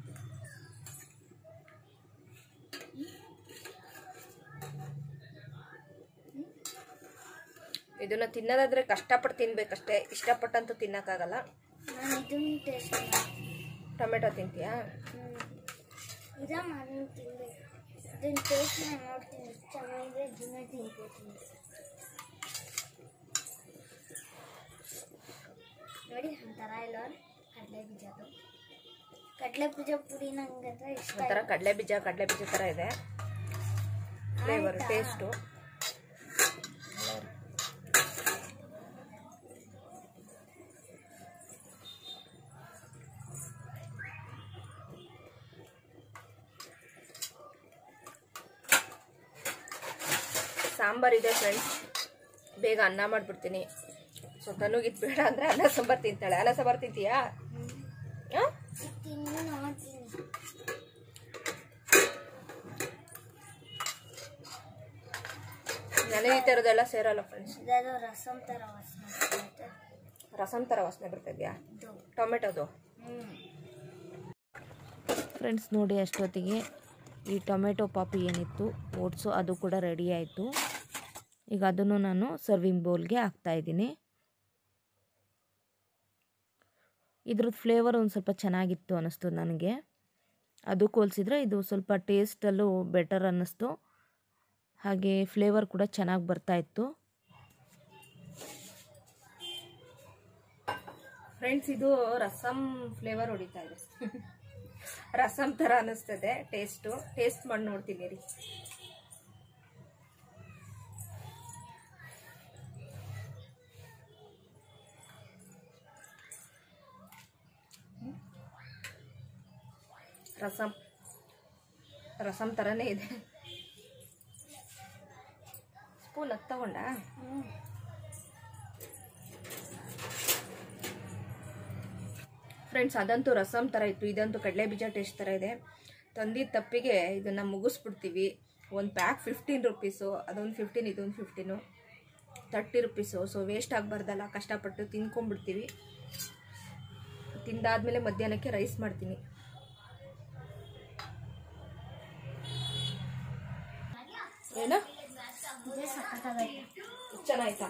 ಇದನ್ನು ತಿನ್ನೋದಾದರೆ ಕಷ್ಟಪಟ್ಟು ತಿನ್ಬೇಕಷ್ಟೇ, ಇಷ್ಟಪಟ್ಟಂತೂ ತಿನ್ನೋಕ್ಕಾಗಲ್ಲ. ಟೊಮೆಟೊ ತಿಂತೀಯಾ? ನೋಡಿ ಒಂಥರ ಇಲ್ಲ, ಕಡಲೆ ಬೀಜದು ಕಡಲೆ ಬೀಜ ಪುಡಿ ನಂಗೆ ಇಷ್ಟ. ಒಂಥರ ಕಡಲೆ ಬೀಜ ಥರ ಇದೆ ಫ್ಲೇವರ್, ಟೇಸ್ಟು. ಸಾಂಬಾರಿದೆ ಫ್ರೆಂಡ್ಸ್, ಬೇಗ ಅನ್ನ ಮಾಡಿಬಿಡ್ತೀನಿ. ಸೊ ತನುಗಿದ್ದು ಬೇಡ ಅಂದರೆ ಅನ್ನ ಸಾಂಬಾರು ತಿಂತಾಳೆ. ಅನ್ನ ಸಾಂಬಾರು ತಿಂತೀಯಾ? ನನಗೆ ಈ ಥರದ್ದೆಲ್ಲ ಸೇರಲ್ಲ ಫ್ರೆಂಡ್ಸ್. ರಸಂ ಥರ ವಾಸನೆ ಬರ್ತಿದ್ಯಾ ಟೊಮೆಟೊದು? ಫ್ರೆಂಡ್ಸ್ ನೋಡಿ, ಅಷ್ಟೊತ್ತಿಗೆ ಈ ಟೊಮೆಟೊ ಪಾಪಿ ಏನಿತ್ತು ಓಟ್ಸು, ಅದು ಕೂಡ ರೆಡಿ ಆಯಿತು. ಈಗ ಅದನ್ನು ನಾನು ಸರ್ವಿಂಗ್ ಬೌಲ್ಗೆ ಹಾಕ್ತಾಯಿದ್ದೀನಿ. ಇದ್ರದ್ದು ಫ್ಲೇವರ್ ಒಂದು ಸ್ವಲ್ಪ ಚೆನ್ನಾಗಿತ್ತು ಅನ್ನಿಸ್ತು ನನಗೆ. ಅದಕ್ಕೆ ಹೋಲಿಸಿದ್ರೆ ಇದು ಸ್ವಲ್ಪ ಟೇಸ್ಟಲ್ಲೂ ಬೆಟರ್ ಅನ್ನಿಸ್ತು. ಹಾಗೆ ಫ್ಲೇವರ್ ಕೂಡ ಚೆನ್ನಾಗಿ ಬರ್ತಾಯಿತ್ತು. ಫ್ರೆಂಡ್ಸ್, ಇದು ರಸಮ್ ಫ್ಲೇವರ್ ಹೊಡಿತಾ ಇದೆ. ರಸಮ್ ಥರ ಅನ್ನಿಸ್ತದೆ ಟೇಸ್ಟ್ ಮಾಡಿ ನೋಡ್ತೀನಿ ರೀ. ರಸಮ್ ಥರನೇ ಇದೆ. ಸ್ಪೂನ್ ಅದು ತಗೊಂಡ? ಫ್ರೆಂಡ್ಸ್, ಅದಂತೂ ರಸಮ್ ಥರ ಇತ್ತು, ಇದಂತೂ ಕಡಲೆ ಬೀಜ ಟೇಸ್ಟ್ ಥರ ಇದೆ. ತಂದಿದ್ದ ತಪ್ಪಿಗೆ ಇದನ್ನು ಮುಗಿಸ್ಬಿಡ್ತೀವಿ. ಒಂದು ಪ್ಯಾಕ್ 15 ರುಪೀಸು, ಅದೊಂದು 15, ಇದೊಂದು 15, 30 ರುಪೀಸು. ಸೊ ವೇಸ್ಟ್ ಆಗಬಾರ್ದಲ್ಲ, ಕಷ್ಟಪಟ್ಟು ತಿನ್ಕೊಂಡ್ಬಿಡ್ತೀವಿ. ತಿಂದಾದ್ಮೇಲೆ ಮಧ್ಯಾಹ್ನಕ್ಕೆ ರೈಸ್ ಮಾಡ್ತೀನಿ. ಏನು ಚೆನ್ನಾಯ್ತಾ?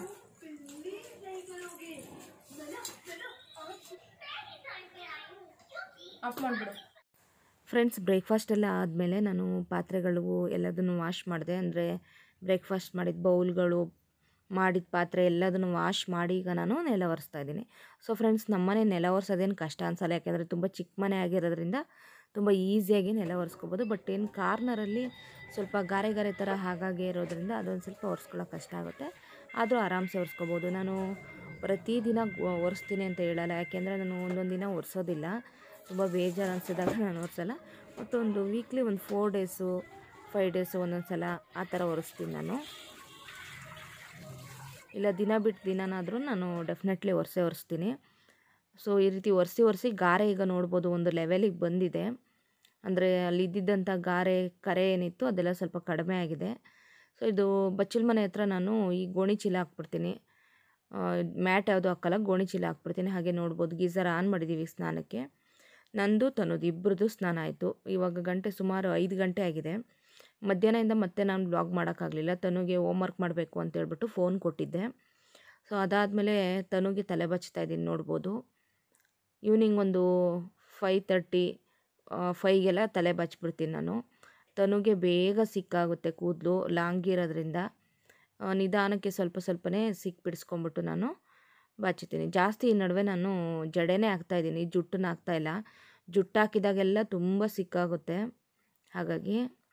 ಆಫ್ ಮಾಡಿಬಿಡು. ಫ್ರೆಂಡ್ಸ್, ಬ್ರೇಕ್ಫಾಸ್ಟ್ ಎಲ್ಲ ಆದಮೇಲೆ ನಾನು ಪಾತ್ರೆಗಳು ಎಲ್ಲದನ್ನು ವಾಶ್ ಮಾಡಿದೆ. ಅಂದರೆ ಬ್ರೇಕ್ಫಾಸ್ಟ್ ಮಾಡಿದ ಬೌಲ್ಗಳು, ಮಾಡಿದ ಪಾತ್ರೆ ಎಲ್ಲದನ್ನು ವಾಶ್ ಮಾಡಿ ಈಗ ನಾನು ನೆಲ ಒರೆಸ್ತಾ ಇದ್ದೀನಿ. ಸೊ ಫ್ರೆಂಡ್ಸ್, ನಮ್ಮನೆ ನೆಲ ಒರೆಸೋದೇನು ಕಷ್ಟ ಅನ್ಸಲ್ಲ, ಯಾಕೆಂದರೆ ತುಂಬ ಚಿಕ್ಕ ಮನೆ ಆಗಿರೋದ್ರಿಂದ ತುಂಬ ಈಸಿಯಾಗಿ ನೆಲ ಒರೆಸ್ಕೋಬೋದು. ಬಟ್ ಏನು ಕಾರ್ನರಲ್ಲಿ ಸ್ವಲ್ಪ ಗಾರೆ ಗಾರೆ ಥರ ಹಾಗಾಗಿ ಇರೋದ್ರಿಂದ ಅದೊಂದು ಸ್ವಲ್ಪ ಒರೆಸ್ಕೊಳ್ಳೋಕೆ ಕಷ್ಟ ಆಗುತ್ತೆ. ಆದರೂ ಆರಾಮ್ಸೆ ಒರೆಸ್ಕೋಬೋದು. ನಾನು ಪ್ರತಿದಿನ ಒರೆಸ್ತೀನಿ ಅಂತ ಹೇಳಲ್ಲ, ಯಾಕೆಂದರೆ ನಾನು ಒಂದೊಂದು ದಿನ ಒರೆಸೋದಿಲ್ಲ. ತುಂಬ ಬೇಜಾರು ಅನಿಸಿದಾಗ ನಾನು ಒರೆಸಲ್ಲ. ಮತ್ತು ಒಂದು ವೀಕ್ಲಿ ಒಂದು 4 ಡೇಸು 5 ಡೇಸು ಒಂದೊಂದು ಸಲ ಆ ಥರ ಒರೆಸ್ತೀನಿ ನಾನು. ಇಲ್ಲ ದಿನ ಬಿಟ್ಟು ದಿನನಾದರೂ ನಾನು ಡೆಫಿನೆಟ್ಲಿ ಒರೆಸ್ತೀನಿ. ಸೊ ಈ ರೀತಿ ಒರೆಸಿ ಗಾರೆ ಈಗ ನೋಡ್ಬೋದು ಒಂದು ಲೆವೆಲಿಗೆ ಬಂದಿದೆ. ಅಂದರೆ ಅಲ್ಲಿ ಇದ್ದಿದ್ದಂಥ ಗಾರೆ ಕರೆ ಏನಿತ್ತು ಅದೆಲ್ಲ ಸ್ವಲ್ಪ ಕಡಿಮೆ ಆಗಿದೆ. ಸೊ ಇದು ಬಚ್ಚಲ ಮನೆ ಹತ್ರ ನಾನು ಈ ಗೋಣಿ ಚೀಲ ಹಾಕ್ಬಿಡ್ತೀನಿ. ಮ್ಯಾಟ್ ಯಾವುದು ಹಾಕಲ್ಲ, ಗೋಣಿ ಚೀಲ ಹಾಕ್ಬಿಡ್ತೀನಿ. ಹಾಗೆ ನೋಡ್ಬೋದು ಗೀಝರ್ ಆನ್ ಮಾಡಿದ್ದೀವಿ ಸ್ನಾನಕ್ಕೆ. ನಂದು ತನ್ನದು ಇಬ್ಬರದು ಸ್ನಾನ ಆಯಿತು. ಇವಾಗ ಗಂಟೆ ಸುಮಾರು 5 ಗಂಟೆ ಆಗಿದೆ. ಮಧ್ಯಾಹ್ನದಿಂದ ಮತ್ತೆ ನಾನು ವ್ಲಾಗ್ ಮಾಡೋಕ್ಕಾಗಲಿಲ್ಲ. ತನುಗೆ ಹೋಮ್ವರ್ಕ್ ಮಾಡಬೇಕು ಅಂತೇಳ್ಬಿಟ್ಟು ಫೋನ್ ಕೊಟ್ಟಿದ್ದೆ. ಸೊ ಅದಾದಮೇಲೆ ತನುಗೆ ತಲೆ ಬಚ್ತಾ ಇದ್ದೀನಿ ನೋಡ್ಬೋದು. ಈವ್ನಿಂಗ್ ಒಂದು 5:30 5ಗೆಲ್ಲ ತಲೆ ಬಚ್ಬಿಡ್ತೀನಿ ನಾನು. ತನುಗೆ ಬೇಗ ಸಿಕ್ಕಾಗುತ್ತೆ ಕೂದಲು ಲಾಂಗ್ ಇರೋದ್ರಿಂದ ನಿಧಾನಕ್ಕೆ ಸ್ವಲ್ಪನೇ ಬಿಡಿಸ್ಕೊಂಬಿಟ್ಟು ನಾನು ಬಾಚುತ್ತೀನಿ. ಜಾಸ್ತಿ ಈ ನಡುವೆ ನಾನು ಜಡೆನೇ ಹಾಕ್ತಾಯಿದ್ದೀನಿ, ಜುಟ್ಟನ್ನ ಹಾಕ್ತಾಯಿಲ್ಲ. ಜುಟ್ಟು ಹಾಕಿದಾಗೆಲ್ಲ ತುಂಬ ಸಿಕ್ಕಾಗುತ್ತೆ. ಹಾಗಾಗಿ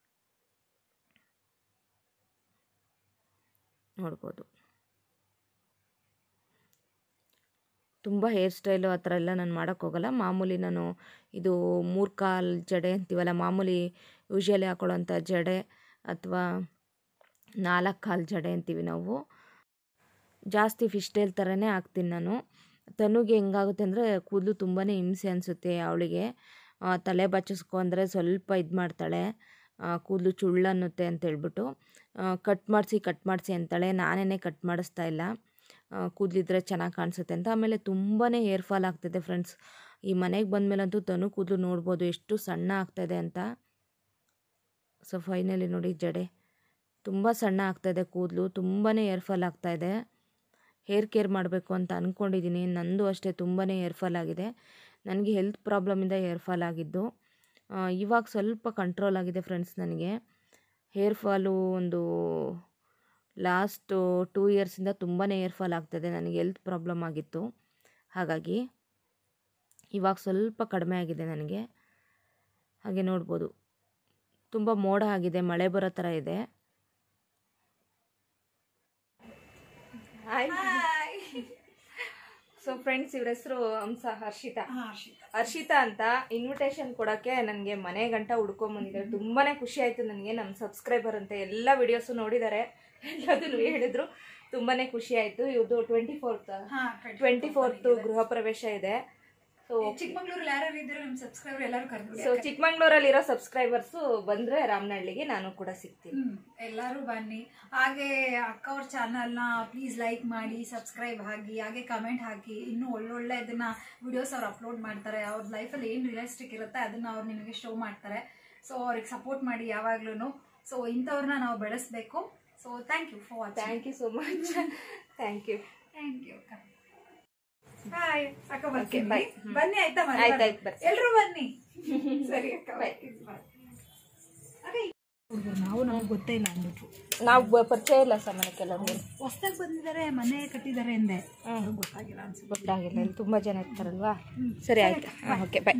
ನೋಡ್ಬೋದು ತುಂಬ ಹೇರ್ ಸ್ಟೈಲು ಆ ಥರ ಎಲ್ಲ ನಾನು ಮಾಡೋಕ್ಕೋಗಲ್ಲ. ಮಾಮೂಲಿ ನಾನು ಇದು 3 ಕಾಲು ಜಡೆ ಅಂತೀವಲ್ಲ, ಮಾಮೂಲಿ ಯೂಶ್ವಲಿ ಹಾಕೊಳ್ಳೋಂಥ ಜಡೆ ಅಥವಾ 4 ಕಾಲು ಜಡೆ ಅಂತೀವಿ ನಾವು. ಜಾಸ್ತಿ ಫಿಶ್ ಟೈಲ್ ಥರನೇ ಹಾಕ್ತೀನಿ ನಾನು. ತನುಗೆ ಹೆಂಗಾಗುತ್ತೆ ಅಂದರೆ ಕೂದಲು ತುಂಬಾ ಹಿಂಸೆ ಅನಿಸುತ್ತೆ ಅವಳಿಗೆ. ತಲೆ ಬಚ್ಚಿಸ್ಕೊ ಅಂದರೆ ಸ್ವಲ್ಪ ಇದು ಮಾಡ್ತಾಳೆ, ಕೂದಲು ಚುಳ್ಳನ್ನುತ್ತೆ ಅಂತೇಳ್ಬಿಟ್ಟು ಕಟ್ ಮಾಡಿಸಿ ಅಂತಾಳೆ. ನಾನೇ ಕಟ್ ಮಾಡಿಸ್ತಾ ಇಲ್ಲ, ಕೂದಲಿದ್ರೆ ಚೆನ್ನಾಗಿ ಕಾಣಿಸುತ್ತೆ ಅಂತ. ಆಮೇಲೆ ತುಂಬಾ ಹೇರ್ ಫಾಲ್ ಆಗ್ತಿದೆ ಫ್ರೆಂಡ್ಸ್. ಈ ಮನೆಗೆ ಬಂದಮೇಲಂತೂ ತನು ಕೂದಲು ನೋಡ್ಬೋದು ಎಷ್ಟು ಸಣ್ಣ ಆಗ್ತಾಯಿದೆ ಅಂತ. ಸೊ ಫೈನಲಿ ನೋಡಿ ಜಡೆ ತುಂಬ ಸಣ್ಣ ಆಗ್ತಾಯಿದೆ, ಕೂದಲು ತುಂಬಾ ಹೇರ್ ಫಾಲ್ ಆಗ್ತಾಯಿದೆ. ಹೇರ್ ಕೇರ್ ಮಾಡಬೇಕು ಅಂತ ಅಂದ್ಕೊಂಡಿದ್ದೀನಿ. ನಂದು ಅಷ್ಟೇ ತುಂಬಾ ಹೇರ್ ಫಾಲ್ ಆಗಿದೆ. ನನಗೆ ಹೆಲ್ತ್ ಪ್ರಾಬ್ಲಮಿಂದ ಹೇರ್ ಫಾಲ್ ಆಗಿದ್ದು. ಇವಾಗ ಸ್ವಲ್ಪ ಕಂಟ್ರೋಲ್ ಆಗಿದೆ ಫ್ರೆಂಡ್ಸ್ ನನಗೆ. ಹೇರ್ ಫಾಲು ಒಂದು ಲಾಸ್ಟು 2 ಇಯರ್ಸಿಂದ ತುಂಬಾ ಹೇರ್ ಫಾಲ್ ಆಗ್ತಾಯಿದೆ. ನನಗೆ ಹೆಲ್ತ್ ಪ್ರಾಬ್ಲಮ್ ಆಗಿತ್ತು, ಹಾಗಾಗಿ ಇವಾಗ ಸ್ವಲ್ಪ ಕಡಿಮೆ ಆಗಿದೆ ನನಗೆ. ಹಾಗೆ ನೋಡ್ಬೋದು ತುಂಬ ಮೋಡ ಆಗಿದೆ, ಮಳೆ ಬರೋ ಥರ ಇದೆ. ಸೊ ಫ್ರೆಂಡ್ಸ್, ಇವ್ರ ಹೆಸರು ಹರ್ಷಿತಾ ಅಂತ. ಇನ್ವಿಟೇಷನ್ ಕೊಡೋಕ್ಕೆ ನನಗೆ ಮನೆ ಗಂಟ ಹುಡ್ಕೊಂಬಂದಿದ್ದಾರೆ. ತುಂಬಾನೇ ಖುಷಿ ಆಯಿತು ನನಗೆ. ನಮ್ಮ ಸಬ್ಸ್ಕ್ರೈಬರ್ ಅಂತ ಎಲ್ಲ ವಿಡಿಯೋಸು ನೋಡಿದ್ದಾರೆ, ಎಲ್ಲದನ್ನು ಹೇಳಿದ್ರು. ತುಂಬಾನೇ ಖುಷಿ ಆಯಿತು. ಇವ್ರದ್ದು 24th ಗೃಹ ಪ್ರವೇಶ ಇದೆ. ಸೊ ಚಿಕ್ಕಮಂಗ್ಳೂರಲ್ಲಿ ಯಾರು ಇದ್ರು ನಮ್ಮ ಸಬ್ಸ್ಕ್ರೈಬರ್ ಎಲ್ಲರೂ ಕರೆದ್ರು. ಸೊ ಚಿಕ್ಕಮಂಗ್ಳೂರಲ್ಲಿರೋ ಸಬ್ಸ್ಕ್ರೈಬರ್ಸು ಬಂದರೆ ರಾಮನಹಳ್ಳಿಗೆ ನಾನು ಕೂಡ ಸಿಗ್ತೀನಿ. ಎಲ್ಲರೂ ಬನ್ನಿ. ಹಾಗೆ ಅಕ್ಕ ಅವ್ರ ಚಾನಲ್ನ ಪ್ಲೀಸ್ ಲೈಕ್ ಮಾಡಿ, ಸಬ್ಸ್ಕ್ರೈಬ್ ಆಗಿ, ಹಾಗೆ ಕಮೆಂಟ್ ಹಾಕಿ. ಇನ್ನೂ ಒಳ್ಳೊಳ್ಳೆ ಇದನ್ನ ವಿಡಿಯೋಸ್ ಅವ್ರು ಅಪ್ಲೋಡ್ ಮಾಡ್ತಾರೆ. ಅವ್ರ ಲೈಫಲ್ಲಿ ಏನು ರಿಯಲಿಸ್ಟಿಕ್ ಇರುತ್ತೆ ಅದನ್ನ ಅವ್ರು ನಿಮಗೆ ಶೋ ಮಾಡ್ತಾರೆ. ಸೊ ಅವ್ರಿಗೆ ಸಪೋರ್ಟ್ ಮಾಡಿ ಯಾವಾಗ್ಲೂ. ಸೊ ಇಂಥವ್ರನ್ನ ನಾವು ಬೆಳೆಸ್ಬೇಕು. So thank you for watching. Thank you so much. Thank you. Hi ಅಕ್ಕ, ಬನ್ನಿ ಆಯ್ತಾ? ಎಲ್ರು ಬನ್ನಿ. ಸರಿ ಅಕ್ಕ, ನಾವು ನಮ್ಗೆ ಗೊತ್ತೇ ಇಲ್ಲ ಅಂದ್ಬಿಟ್ರು. ನಾವು ಪರಿಚಯ ಇಲ್ಲ ಸರ್ ಮನೆ ಕೆಲವರು. ಹೊಸ್ದಾಗಿ ಬಂದಿದ್ದಾರೆ, ಮನೆ ಕಟ್ಟಿದ್ದಾರೆ ಎಂದೆ. ಗೊತ್ತಾಗಿಲ್ಲ ಅನ್ಸುತ್ತೆ. ಗೊತ್ತಾಗಿಲ್ಲ, ಇಲ್ಲಿ ತುಂಬ ಜನ ಇರ್ತಾರಲ್ವಾ. ಸರಿ ಆಯ್ತು, okay bye.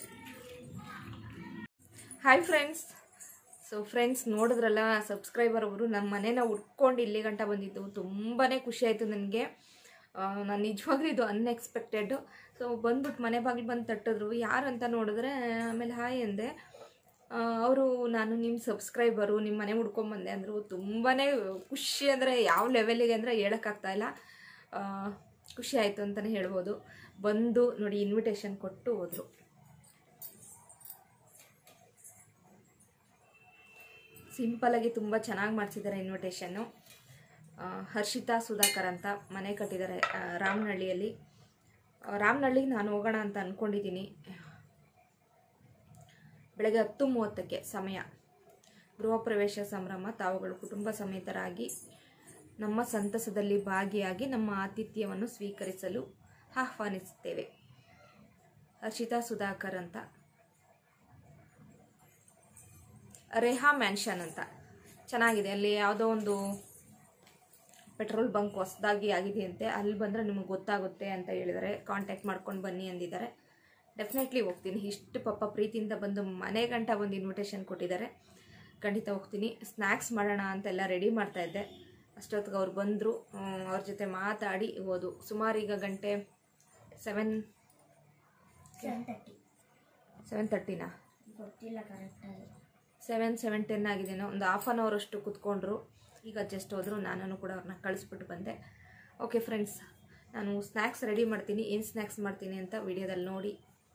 Hi friends. So friends, ನೋಡಿದ್ರಲ್ಲ ಸಬ್ಸ್ಕ್ರೈಬರ್ ಅವರು ನಮ್ಮ ಮನೇನ ಹುಡ್ಕೊಂಡು ಇಲ್ಲಿ ಗಂಟ ಬಂದಿದ್ದು. ತುಂಬಾ ಖುಷಿ ಆಯಿತು ನನಗೆ. ನಾನು ನಿಜವಾಗ್ಲೂ ಇದು ಅನ್ಎಕ್ಸ್ಪೆಕ್ಟೆಡ್. ಸೊ ಬಂದ್ಬಿಟ್ಟು ಮನೆ ಬಾಗಿಲು ಬಂದು ತಟ್ಟಿದ್ರು. ಯಾರಂತ ನೋಡಿದ್ರೆ ಆಮೇಲೆ ಹಾಯ್ ಅಂದೆ. ಅವರು ನಾನು ನಿಮ್ಮ ಸಬ್ಸ್ಕ್ರೈಬರು, ನಿಮ್ಮ ಮನೆ ಹುಡ್ಕೊಂಬಂದೆ ಅಂದರು. ತುಂಬಾ ಖುಷಿ, ಅಂದರೆ ಯಾವ ಲೆವೆಲಿಗೆ ಅಂದರೆ ಹೇಳೋಕ್ಕಾಗ್ತಾಯಿಲ್ಲ. ಖುಷಿ ಆಯಿತು ಅಂತಲೇ ಹೇಳ್ಬೋದು. ಬಂದು ನೋಡಿ ಇನ್ವಿಟೇಷನ್ ಕೊಟ್ಟು ಹೋದರು. ಸಿಂಪಲಾಗಿ ತುಂಬ ಚೆನ್ನಾಗಿ ಮಾಡಿಸಿದ್ದಾರೆ ಇನ್ವಿಟೇಷನ್ನು. ಹರ್ಷಿತಾ ಸುಧಾಕರ್ ಅಂತ ಮನೆ ಕಟ್ಟಿದ್ದಾರೆ ರಾಮನಹಳ್ಳಿಯಲ್ಲಿ. ರಾಮನಹಳ್ಳಿಗೆ ನಾನು ಹೋಗೋಣ ಅಂತ ಅಂದ್ಕೊಂಡಿದ್ದೀನಿ. ಬೆಳಗ್ಗೆ 10:30ಕ್ಕೆ ಸಮಯ. ಗೃಹ ಪ್ರವೇಶ ಸಂಭ್ರಮ. ತಾವುಗಳು ಕುಟುಂಬ ಸಮೇತರಾಗಿ ನಮ್ಮ ಸಂತಸದಲ್ಲಿ ಭಾಗಿಯಾಗಿ ನಮ್ಮ ಆತಿಥ್ಯವನ್ನು ಸ್ವೀಕರಿಸಲು ಆಹ್ವಾನಿಸುತ್ತೇವೆ. ಹರ್ಷಿತಾ ಸುಧಾಕರ್ ಅಂತ. ರೇಹಾ ಮ್ಯಾನ್ಷನ್ ಅಂತ ಚೆನ್ನಾಗಿದೆ. ಅಲ್ಲಿ ಯಾವುದೋ ಒಂದು ಪೆಟ್ರೋಲ್ ಬಂಕ್ ಹೊಸದಾಗಿ ಆಗಿದೆಯಂತೆ. ಅಲ್ಲಿ ಬಂದರೆ ನಿಮಗೆ ಗೊತ್ತಾಗುತ್ತೆ ಅಂತ ಹೇಳಿದ್ದಾರೆ. ಕಾಂಟ್ಯಾಕ್ಟ್ ಮಾಡ್ಕೊಂಡು ಬನ್ನಿ ಅಂದಿದ್ದಾರೆ. ಡೆಫಿನೆಟ್ಲಿ ಹೋಗ್ತೀನಿ. ಇಷ್ಟು ಪಾಪ ಪ್ರೀತಿಯಿಂದ ಬಂದು ಮನೆ ಗಂಟ ಒಂದು ಇನ್ವಿಟೇಷನ್ ಕೊಟ್ಟಿದ್ದಾರೆ. ಖಂಡಿತ ಹೋಗ್ತೀನಿ. ಸ್ನ್ಯಾಕ್ಸ್ ಮಾಡೋಣ ಅಂತೆಲ್ಲ ರೆಡಿ ಮಾಡ್ತಾಯಿದ್ದೆ. ಅಷ್ಟೊತ್ತಿಗೆ ಅವ್ರು ಬಂದರು. ಅವ್ರ ಜೊತೆ ಮಾತಾಡಿ ಹೋದು. ಸುಮಾರು ಈಗ ಗಂಟೆ 7:30ನಾ ಗೊತ್ತಿಲ್ಲ ಕರೆಕ್ಟಾಗಿ. 7:10 ಆಗಿದೆನೋ. ಒಂದು 1/2 hour ಅಷ್ಟು ಕೂತ್ಕೊಂಡ್ರು. ಈಗ ಜಸ್ಟ್ ಹೋದರು. ನಾನು ಕೂಡ ಅವ್ರನ್ನ ಕಳಿಸ್ಬಿಟ್ಟು ಬಂದೆ. ಓಕೆ ಫ್ರೆಂಡ್ಸ್, ನಾನು ಸ್ನ್ಯಾಕ್ಸ್ ರೆಡಿ ಮಾಡ್ತೀನಿ. ಏನು ಸ್ನ್ಯಾಕ್ಸ್ ಮಾಡ್ತೀನಿ ಅಂತ ವಿಡಿಯೋದಲ್ಲಿ ನೋಡಿ.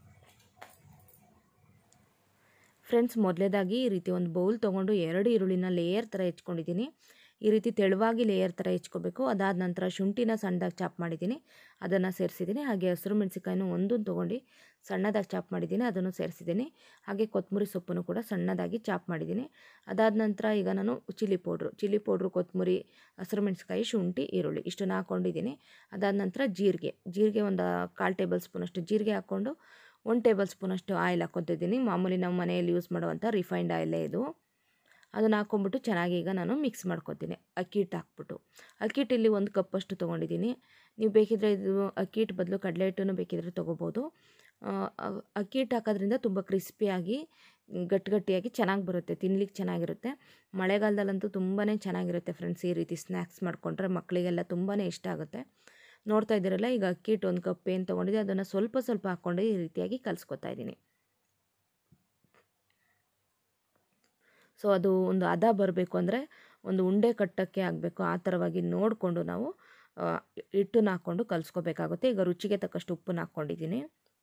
ಫ್ರೆಂಡ್ಸ್, ಮೊದಲೇದಾಗಿ ಈ ರೀತಿ ಒಂದು ಬೌಲ್ ತೊಗೊಂಡು 2 ಈರುಳ್ಳಿನ ಲೇಯರ್ ಥರ ಹೆಚ್ಕೊಂಡಿದ್ದೀನಿ. ಈ ರೀತಿ ತೆಳುವಾಗಿ ಲೇಯರ್ ಥರ ಹೆಚ್ಕೋಬೇಕು. ಅದಾದ ನಂತರ ಶುಂಠಿನ ಸಣ್ಣದಾಗಿ ಚಾಪ್ ಮಾಡಿದ್ದೀನಿ, ಅದನ್ನು ಸೇರಿಸಿದ್ದೀನಿ. ಹಾಗೆ ಹಸಿರು ಮೆಣಸಿಕಾಯಿನೂ ಒಂದನ್ನು ತೊಗೊಂಡು ಸಣ್ಣದಾಗಿ ಚಾಪ್ ಮಾಡಿದ್ದೀನಿ, ಅದನ್ನು ಸೇರಿಸಿದ್ದೀನಿ. ಹಾಗೆ ಕೊತ್ತಂಬರಿ ಸೊಪ್ಪನ್ನು ಕೂಡ ಸಣ್ಣದಾಗಿ ಚಾಪ್ ಮಾಡಿದ್ದೀನಿ. ಅದಾದ ನಂತರ ಈಗ ನಾನು ಚಿಲ್ಲಿ ಪೌಡ್ರು, ಕೊತ್ತಂಬರಿ, ಹಸಿರು ಮೆಣಸಿಕಾಯಿ, ಶುಂಠಿ, ಈರುಳ್ಳಿ ಇಷ್ಟನ್ನು ಹಾಕ್ಕೊಂಡಿದ್ದೀನಿ. ಅದಾದ ನಂತರ ಜೀರಿಗೆ ಒಂದು 1/4 ಟೇಬಲ್ ಸ್ಪೂನಷ್ಟು ಜೀರಿಗೆ ಹಾಕ್ಕೊಂಡು 1 ಟೇಬಲ್ ಸ್ಪೂನಷ್ಟು ಆಯಿಲ್ ಹಾಕ್ಕೊತಿದ್ದೀನಿ. ಮಾಮೂಲಿ ನಾವು ಮನೆಯಲ್ಲಿ ಯೂಸ್ ಮಾಡುವಂಥ ರಿಫೈನ್ಡ್ ಆಯಿಲೇ ಇದು. ಅದನ್ನು ಹಾಕ್ಕೊಂಬಿಟ್ಟು ಚೆನ್ನಾಗಿ ಈಗ ನಾನು ಮಿಕ್ಸ್ ಮಾಡ್ಕೊತೀನಿ. ಅಕ್ಕಿ ಹಿಟ್ಟು ಹಾಕ್ಬಿಟ್ಟು, ಅಕ್ಕಿ ಹಿಟ್ಟು ಇಲ್ಲಿ 1 ಕಪ್ಪಷ್ಟು ತೊಗೊಂಡಿದ್ದೀನಿ. ನೀವು ಬೇಕಿದ್ರೆ ಇದು ಅಕ್ಕಿ ಹಿಟ್ಟು ಬದಲು ಕಡಲೆ ಹಿಟ್ಟನ್ನು ಬೇಕಿದ್ರೆ ತೊಗೋಬೋದು. ಅಕ್ಕಿ ಹಿಟ್ಟು ಹಾಕೋದ್ರಿಂದ ತುಂಬ ಕ್ರಿಸ್ಪಿಯಾಗಿ ಗಟ್ಟಿಯಾಗಿ ಚೆನ್ನಾಗಿ ಬರುತ್ತೆ, ತಿನ್ಲಿಕ್ಕೆ ಚೆನ್ನಾಗಿರುತ್ತೆ. ಮಳೆಗಾಲದಲ್ಲಂತೂ ತುಂಬಾ ಚೆನ್ನಾಗಿರುತ್ತೆ ಫ್ರೆಂಡ್ಸ್. ಈ ರೀತಿ ಸ್ನ್ಯಾಕ್ಸ್ ಮಾಡಿಕೊಂಡ್ರೆ ಮಕ್ಕಳಿಗೆಲ್ಲ ತುಂಬಾ ಇಷ್ಟ ಆಗುತ್ತೆ. ನೋಡ್ತಾ ಇದ್ದೀರಲ್ಲ, ಈಗ ಅಕ್ಕಿ ಹಿಟ್ಟು 1 ಕಪ್ ಏನು ತೊಗೊಂಡಿದ್ದೆ ಅದನ್ನು ಸ್ವಲ್ಪ ಹಾಕ್ಕೊಂಡು ಈ ರೀತಿಯಾಗಿ ಕಲಿಸ್ಕೊತಾ ಇದ್ದೀನಿ. ಸೊ ಅದು ಒಂದು ಹದ ಬರಬೇಕು ಅಂದರೆ ಒಂದು ಉಂಡೆ ಕಟ್ಟಕ್ಕೆ ಆಗಬೇಕು. ಆ ಥರವಾಗಿ ನೋಡಿಕೊಂಡು ನಾವು ಹಿಟ್ಟನ್ನು ಹಾಕ್ಕೊಂಡು ಕಲಿಸ್ಕೋಬೇಕಾಗುತ್ತೆ. ಈಗ ರುಚಿಗೆ ತಕ್ಕಷ್ಟು ಉಪ್ಪನ್ನು ಹಾಕ್ಕೊಂಡಿದ್ದೀನಿ.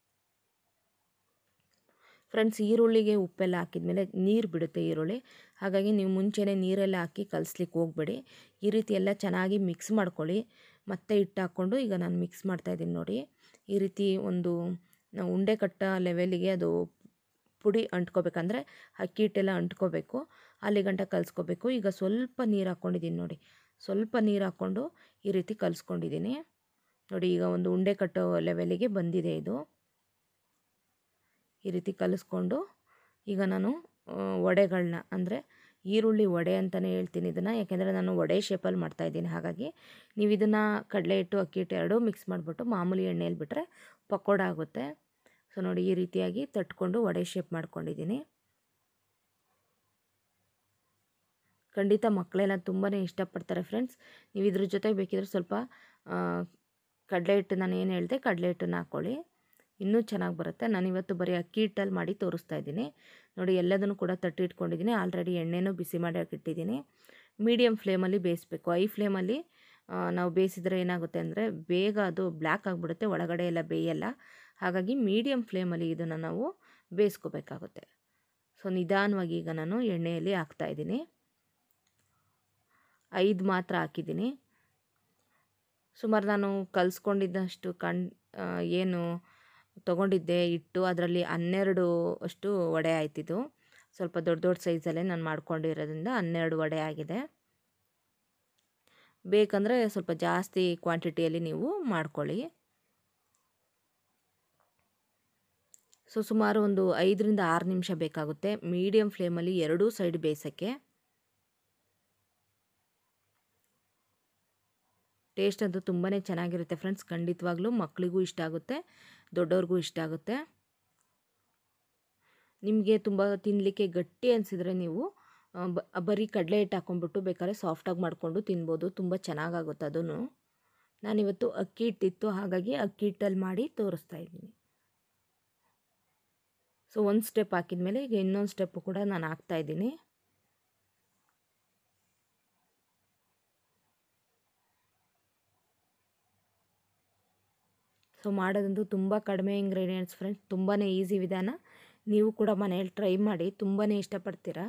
ಫ್ರೆಂಡ್ಸ್, ಈರುಳ್ಳಿಗೆ ಉಪ್ಪೆಲ್ಲ ಹಾಕಿದ್ಮೇಲೆ ನೀರು ಬಿಡುತ್ತೆ ಈರುಳ್ಳಿ. ಹಾಗಾಗಿ ನೀವು ಮುಂಚೆನೇ ನೀರೆಲ್ಲ ಹಾಕಿ ಕಲಿಸ್ಲಿಕ್ಕೆ ಹೋಗಬೇಡಿ. ಈ ರೀತಿ ಎಲ್ಲ ಚೆನ್ನಾಗಿ ಮಿಕ್ಸ್ ಮಾಡ್ಕೊಳ್ಳಿ. ಮತ್ತೆ ಹಿಟ್ಟು ಹಾಕ್ಕೊಂಡು ಈಗ ನಾನು ಮಿಕ್ಸ್ ಮಾಡ್ತಾಯಿದ್ದೀನಿ ನೋಡಿ. ಈ ರೀತಿ ಒಂದು ಉಂಡೆ ಕಟ್ಟ ಲೆವೆಲಿಗೆ ಅದು ಪುಡಿ ಅಂಟ್ಕೋಬೇಕಂದ್ರೆ ಅಕ್ಕಿ ಹಿಟ್ಟೆಲ್ಲ ಅಂಟ್ಕೋಬೇಕು, ಅಲ್ಲಿ ಗಂಟ ಕಲಿಸ್ಕೋಬೇಕು. ಈಗ ಸ್ವಲ್ಪ ನೀರು ಹಾಕ್ಕೊಂಡಿದ್ದೀನಿ ನೋಡಿ, ಸ್ವಲ್ಪ ನೀರು ಹಾಕ್ಕೊಂಡು ಈ ರೀತಿ ಕಲಿಸ್ಕೊಂಡಿದ್ದೀನಿ ನೋಡಿ. ಈಗ ಒಂದು ಉಂಡೆ ಕಟ್ಟೋ ಲೆವೆಲಿಗೆ ಬಂದಿದೆ ಇದು. ಈ ರೀತಿ ಕಲಿಸ್ಕೊಂಡು ಈಗ ನಾನು ವಡೆಗಳನ್ನ, ಅಂದರೆ ಈರುಳ್ಳಿ ವಡೆ ಅಂತಲೇ ಹೇಳ್ತೀನಿ ಇದನ್ನು, ಯಾಕೆಂದರೆ ನಾನು ವಡೆ ಶೇಪಲ್ಲಿ ಮಾಡ್ತಾಯಿದ್ದೀನಿ. ಹಾಗಾಗಿ ನೀವು ಇದನ್ನು ಕಡಲೆ ಹಿಟ್ಟು ಅಕ್ಕಿ ಹಿಟ್ಟು ಎರಡೂ ಮಿಕ್ಸ್ ಮಾಡಿಬಿಟ್ಟು ಮಾಮೂಲಿ ಎಣ್ಣೆಯಲ್ಲಿ ಬಿಟ್ಟರೆ ಪಕೋಡ ಆಗುತ್ತೆ. ಸೊ ನೋಡಿ, ಈ ರೀತಿಯಾಗಿ ತಟ್ಕೊಂಡು ವಡೆ ಶೇಪ್ ಮಾಡ್ಕೊಂಡಿದ್ದೀನಿ. ಖಂಡಿತ ಮಕ್ಕಳೆಲ್ಲ ತುಂಬಾ ಇಷ್ಟಪಡ್ತಾರೆ ಫ್ರೆಂಡ್ಸ್. ನೀವು ಇದ್ರ ಜೊತೆಗೆ ಬೇಕಿದ್ರೆ ಸ್ವಲ್ಪ ಕಡಲೆ ಹಿಟ್ಟು, ನಾನು ಏನು ಹೇಳಿದೆ ಕಡಲೆ ಹಿಟ್ಟನ್ನು ಹಾಕ್ಕೊಳ್ಳಿ, ಇನ್ನೂ ಚೆನ್ನಾಗಿ ಬರುತ್ತೆ. ನಾನಿವತ್ತು ಬರೀ ಅಕ್ಕಿ ಹಿಟ್ಟಲ್ಲಿ ಮಾಡಿ ತೋರಿಸ್ತಾ ಇದ್ದೀನಿ ನೋಡಿ. ಎಲ್ಲದನ್ನು ಕೂಡ ತಟ್ಟಿ ಇಟ್ಕೊಂಡಿದ್ದೀನಿ. ಆಲ್ರೆಡಿ ಎಣ್ಣೆನೂ ಬಿಸಿ ಮಾಡಿ ಹಾಕಿಟ್ಟಿದ್ದೀನಿ. ಮೀಡಿಯಮ್ ಫ್ಲೇಮಲ್ಲಿ ಬೇಯಿಸಬೇಕು. ಐ ಫ್ಲೇಮಲ್ಲಿ ನಾವು ಬೇಯಿಸಿದ್ರೆ ಏನಾಗುತ್ತೆ ಅಂದರೆ ಬೇಗ ಅದು ಬ್ಲ್ಯಾಕ್ ಆಗಿಬಿಡುತ್ತೆ, ಒಳಗಡೆ ಎಲ್ಲ ಬೇಯಲ್ಲ. ಹಾಗಾಗಿ ಮೀಡಿಯಮ್ ಫ್ಲೇಮಲ್ಲಿ ಇದನ್ನು ನಾವು ಬೇಯಿಸ್ಕೋಬೇಕಾಗುತ್ತೆ. ಸೊ ನಿಧಾನವಾಗಿ ಈಗ ನಾನು ಎಣ್ಣೆಯಲ್ಲಿ ಹಾಕ್ತಾಯಿದ್ದೀನಿ. 5 ಮಾತ್ರ ಹಾಕಿದ್ದೀನಿ. ಸುಮಾರು ನಾನು ಕಲಿಸ್ಕೊಂಡಿದ್ದಷ್ಟು ಏನು ತೊಗೊಂಡಿದ್ದೆ ಹಿಟ್ಟು, ಅದರಲ್ಲಿ 12 ಅಷ್ಟು ವಡೆ ಆಯ್ತಿದ್ದು. ಸ್ವಲ್ಪ ದೊಡ್ಡ ಸೈಜಲ್ಲೇ ನಾನು ಮಾಡ್ಕೊಂಡಿರೋದ್ರಿಂದ 12 ವಡೆ ಆಗಿದೆ. ಬೇಕಂದರೆ ಸ್ವಲ್ಪ ಜಾಸ್ತಿ ಕ್ವಾಂಟಿಟಿಯಲ್ಲಿ ನೀವು ಮಾಡ್ಕೊಳ್ಳಿ. ಸೊ ಸುಮಾರು ಒಂದು 5 ರಿಂದ 6 ನಿಮಿಷ ಬೇಕಾಗುತ್ತೆ ಮೀಡಿಯಮ್ ಫ್ಲೇಮಲ್ಲಿ ಎರಡೂ ಸೈಡ್ ಬೇಯಿಸೋಕ್ಕೆ. ಟೇಸ್ಟ್ ಅಂತೂ ತುಂಬಾ ಚೆನ್ನಾಗಿರುತ್ತೆ ಫ್ರೆಂಡ್ಸ್. ಖಂಡಿತವಾಗ್ಲೂ ಮಕ್ಕಳಿಗೂ ಇಷ್ಟ ಆಗುತ್ತೆ, ದೊಡ್ಡವ್ರಿಗೂ ಇಷ್ಟ ಆಗುತ್ತೆ. ನಿಮಗೆ ತುಂಬ ತಿನ್ನಲಿಕ್ಕೆ ಗಟ್ಟಿ ಅನಿಸಿದರೆ ನೀವು ಬರೀ ಕಡಲೆ ಹಿಟ್ಟು ಹಾಕ್ಕೊಂಡ್ಬಿಟ್ಟು ಬೇಕಾದ್ರೆ ಸಾಫ್ಟಾಗಿ ಮಾಡಿಕೊಂಡು ತಿನ್ಬೋದು, ತುಂಬ ಚೆನ್ನಾಗಾಗುತ್ತೆ ಅದೂ. ನಾನಿವತ್ತು ಅಕ್ಕಿ ಹಿಟ್ಟಿತ್ತು, ಹಾಗಾಗಿ ಅಕ್ಕಿ ಹಿಟ್ಟಲ್ಲಿ ಮಾಡಿ ತೋರಿಸ್ತಾ ಇದ್ದೀನಿ. ಸೊ ಒಂದು ಸ್ಟೆಪ್ ಹಾಕಿದ್ಮೇಲೆ ಈಗ ಇನ್ನೊಂದು ಸ್ಟೆಪ್ಪು ಕೂಡ ನಾನು ಹಾಕ್ತಾಯಿದ್ದೀನಿ. ಸೊ ಮಾಡೋದಂತೂ ತುಂಬ ಕಡಿಮೆ ಇಂಗ್ರೀಡಿಯೆಂಟ್ಸ್ ಫ್ರೆಂಡ್ಸ್, ತುಂಬಾ ಈಸಿ ವಿಧಾನ. ನೀವು ಕೂಡ ಮನೆಯಲ್ಲಿ ಟ್ರೈ ಮಾಡಿ, ತುಂಬಾ ಇಷ್ಟಪಡ್ತೀರಾ.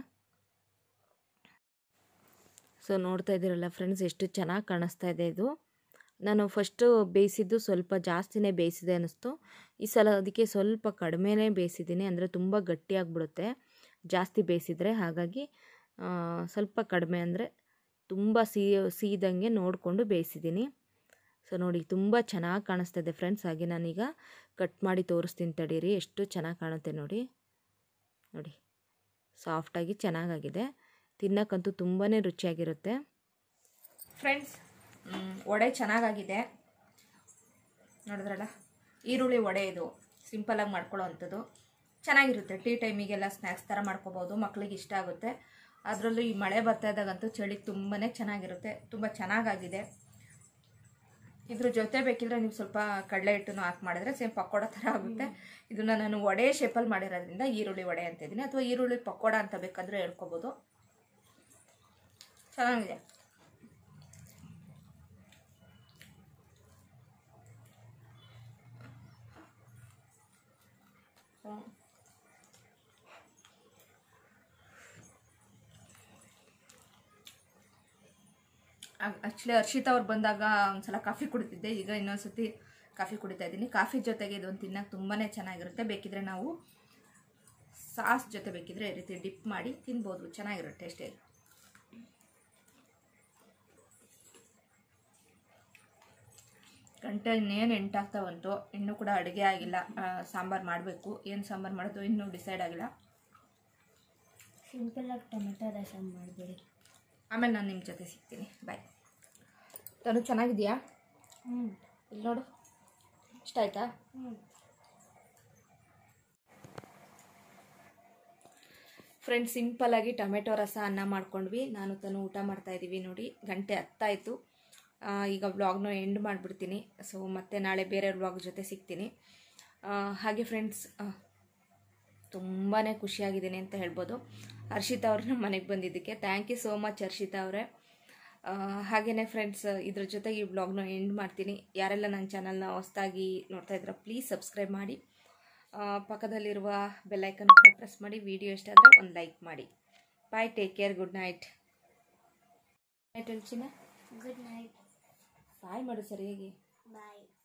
ಸೊ ನೋಡ್ತಾ ಇದ್ದೀರಲ್ಲ ಫ್ರೆಂಡ್ಸ್, ಎಷ್ಟು ಚೆನ್ನಾಗಿ ಕಾಣಿಸ್ತಾ ಇದೆ ಇದು. ನಾನು ಫಸ್ಟು ಬೇಯಿಸಿದ್ದು ಸ್ವಲ್ಪ ಜಾಸ್ತಿನೇ ಬೇಯಿಸಿದೆ ಅನ್ನಿಸ್ತು. ಈ ಸಲ ಅದಕ್ಕೆ ಸ್ವಲ್ಪ ಕಡಿಮೆನೇ ಬೇಯಿಸಿದ್ದೀನಿ, ಅಂದರೆ ತುಂಬ ಗಟ್ಟಿಯಾಗಿಬಿಡುತ್ತೆ ಜಾಸ್ತಿ ಬೇಯಿಸಿದರೆ. ಹಾಗಾಗಿ ಸ್ವಲ್ಪ ಕಡಿಮೆ, ಅಂದರೆ ತುಂಬ ಸೀದಂಗೆ ನೋಡಿಕೊಂಡು ಬೇಯಿಸಿದ್ದೀನಿ. ಸೊ ನೋಡಿ, ತುಂಬ ಚೆನ್ನಾಗಿ ಕಾಣಿಸ್ತಾ ಇದೆ ಫ್ರೆಂಡ್ಸ್. ಹಾಗೆ ನಾನೀಗ ಕಟ್ ಮಾಡಿ ತೋರಿಸ್ತೀನಿ ತಡೀರಿ, ಎಷ್ಟು ಚೆನ್ನಾಗಿ ಕಾಣುತ್ತೆ ನೋಡಿ. ನೋಡಿ, ಸಾಫ್ಟಾಗಿ ಚೆನ್ನಾಗಾಗಿದೆ. ತಿನ್ನೋಕ್ಕಂತೂ ತುಂಬಾ ರುಚಿಯಾಗಿರುತ್ತೆ ಫ್ರೆಂಡ್ಸ್. ವಡೆ ಚೆನ್ನಾಗಾಗಿದೆ ನೋಡಿದ್ರಲ್ಲ. ಈರುಳ್ಳಿ ವಡೆ ಇದು ಸಿಂಪಲಾಗಿ ಮಾಡ್ಕೊಳ್ಳೋ ಅಂಥದ್ದು ಚೆನ್ನಾಗಿರುತ್ತೆ. ಟೀ ಟೈಮಿಗೆಲ್ಲ ಸ್ನ್ಯಾಕ್ಸ್ ಥರ ಮಾಡ್ಕೋಬೋದು, ಮಕ್ಕಳಿಗೆ ಇಷ್ಟ ಆಗುತ್ತೆ. ಅದರಲ್ಲೂ ಈ ಮಳೆ ಬರ್ತಾ ಇದ್ದಾಗಂತೂ ಚಳಿಗೆ ತುಂಬಾ ಚೆನ್ನಾಗಿರುತ್ತೆ, ತುಂಬ ಚೆನ್ನಾಗಾಗಿದೆ. ಇದ್ರ ಜೊತೆ ಬೇಕಿದ್ರೆ ನೀವು ಸ್ವಲ್ಪ ಕಡಲೆ ಹಿಟ್ಟನ್ನು ಹಾಕಿ ಮಾಡಿದ್ರೆ ಸೇಮ್ ಪಕೋಡ ಥರ ಆಗುತ್ತೆ. ಇದನ್ನು ನಾನು ವಡೆ ಶೇಪಲ್ಲಿ ಮಾಡಿರೋದ್ರಿಂದ ಈರುಳ್ಳಿ ವಡೆ ಅಂತ ಇದ್ದೀನಿ, ಅಥವಾ ಈರುಳ್ಳಿ ಪಕೋಡ ಅಂತ ಬೇಕಾದರೆ ಹೇಳ್ಕೊಬೋದು. ಚೆನ್ನಾಗಿದೆ. ಆ್ಯಕ್ಚುಲಿ ಹರ್ಷಿತಾ ಅವ್ರು ಬಂದಾಗ ಒಂದ್ಸಲ ಕಾಫಿ ಕುಡಿತಿದ್ದೆ, ಈಗ ಇನ್ನೊಂದ್ಸತಿ ಕಾಫಿ ಕುಡಿತಾ ಇದ್ದೀನಿ. ಕಾಫಿ ಜೊತೆಗೆ ಇದೊಂದು ತಿನ್ನೋಕೆ ತುಂಬಾ ಚೆನ್ನಾಗಿರುತ್ತೆ. ಬೇಕಿದ್ರೆ ನಾವು ಸಾಸ್ ಜೊತೆ ಬೇಕಿದ್ರೆ ಈ ರೀತಿ ಡಿಪ್ ಮಾಡಿ ತಿನ್ಬೋದು, ಚೆನ್ನಾಗಿರುತ್ತೆ ಟೇಸ್ಟಿಯಾಗಿ. ಗಂಟೆ ಇನ್ನೇನು 8 ಆಗ್ತಾ ಬಂತು, ಇನ್ನೂ ಕೂಡ ಅಡುಗೆ ಆಗಿಲ್ಲ. ಸಾಂಬಾರು ಮಾಡಬೇಕು, ಏನು ಸಾಂಬಾರು ಮಾಡೋದು ಇನ್ನೂ ಡಿಸೈಡ್ ಆಗಿಲ್ಲ. ಸಿಂಪಲಾಗಿ ಟೊಮೆಟೊ ರಸಂ ಮಾಡಿಬಿಡಿ. ಆಮೇಲೆ ನಾನು ನಿಮ್ಮ ಜೊತೆ ಸಿಗ್ತೀನಿ. ಬಾಯ್. ತನು ಚೆನ್ನಾಗಿದೆಯಾ? ಇಲ್ಲಿ ನೋಡು, ಇಷ್ಟ ಆಯ್ತಾ? ಫ್ರೆಂಡ್ಸ್, ಸಿಂಪಲ್ಲಾಗಿ ಟೊಮೆಟೊ ರಸ ಅನ್ನ ಮಾಡ್ಕೊಂಡ್ವಿ. ನಾನು ತನು ಊಟ ಮಾಡ್ತಾಯಿದ್ದೀವಿ. ನೋಡಿ, ಗಂಟೆ 10 ಆಯಿತು. ಈಗ ವ್ಲಾಗ್ನ ಎಂಡ್ ಮಾಡಿಬಿಡ್ತೀನಿ. ಸೊ ಮತ್ತೆ ನಾಳೆ ಬೇರೆ ವ್ಲಾಗ್ ಜೊತೆ ಸಿಗ್ತೀನಿ. ಹಾಗೆ ಫ್ರೆಂಡ್ಸ್, ತುಂಬಾ ಖುಷಿಯಾಗಿದ್ದೀನಿ ಅಂತ ಹೇಳ್ಬೋದು ಹರ್ಷಿತಾ ಅವ್ರನ್ನ ಮನೆಗೆ ಬಂದಿದ್ದಕ್ಕೆ. Thank you so much Harshita ಅವರೇ. ಹಾಗೆಯೇ ಫ್ರೆಂಡ್ಸ್, ಇದ್ರ ಜೊತೆಗೆ ಈ ವ್ಲಾಗ್ನ ಎಂಡ್ ಮಾಡ್ತೀನಿ. ಯಾರೆಲ್ಲ ನನ್ನ ಚಾನಲ್ನ ಹೊಸದಾಗಿ ನೋಡ್ತಾ ಇದ್ದೀರಾ ಪ್ಲೀಸ್ ಸಬ್ಸ್ಕ್ರೈಬ್ ಮಾಡಿ, ಪಕ್ಕದಲ್ಲಿರುವ ಬೆಲ್ಲೈಕನ್ ಕೂಡ ಪ್ರೆಸ್ ಮಾಡಿ. ವಿಡಿಯೋ ಇಷ್ಟ ಆದರೆ ಒಂದು ಲೈಕ್ ಮಾಡಿ. Bye, take care, good night. Night ಹೇಳ್ಚಿನ ಗುಡ್ ನೈಟ್. ಬಾಯ್ ಮಾಡು ಸರಿಯಾಗಿ. ಬಾಯ್.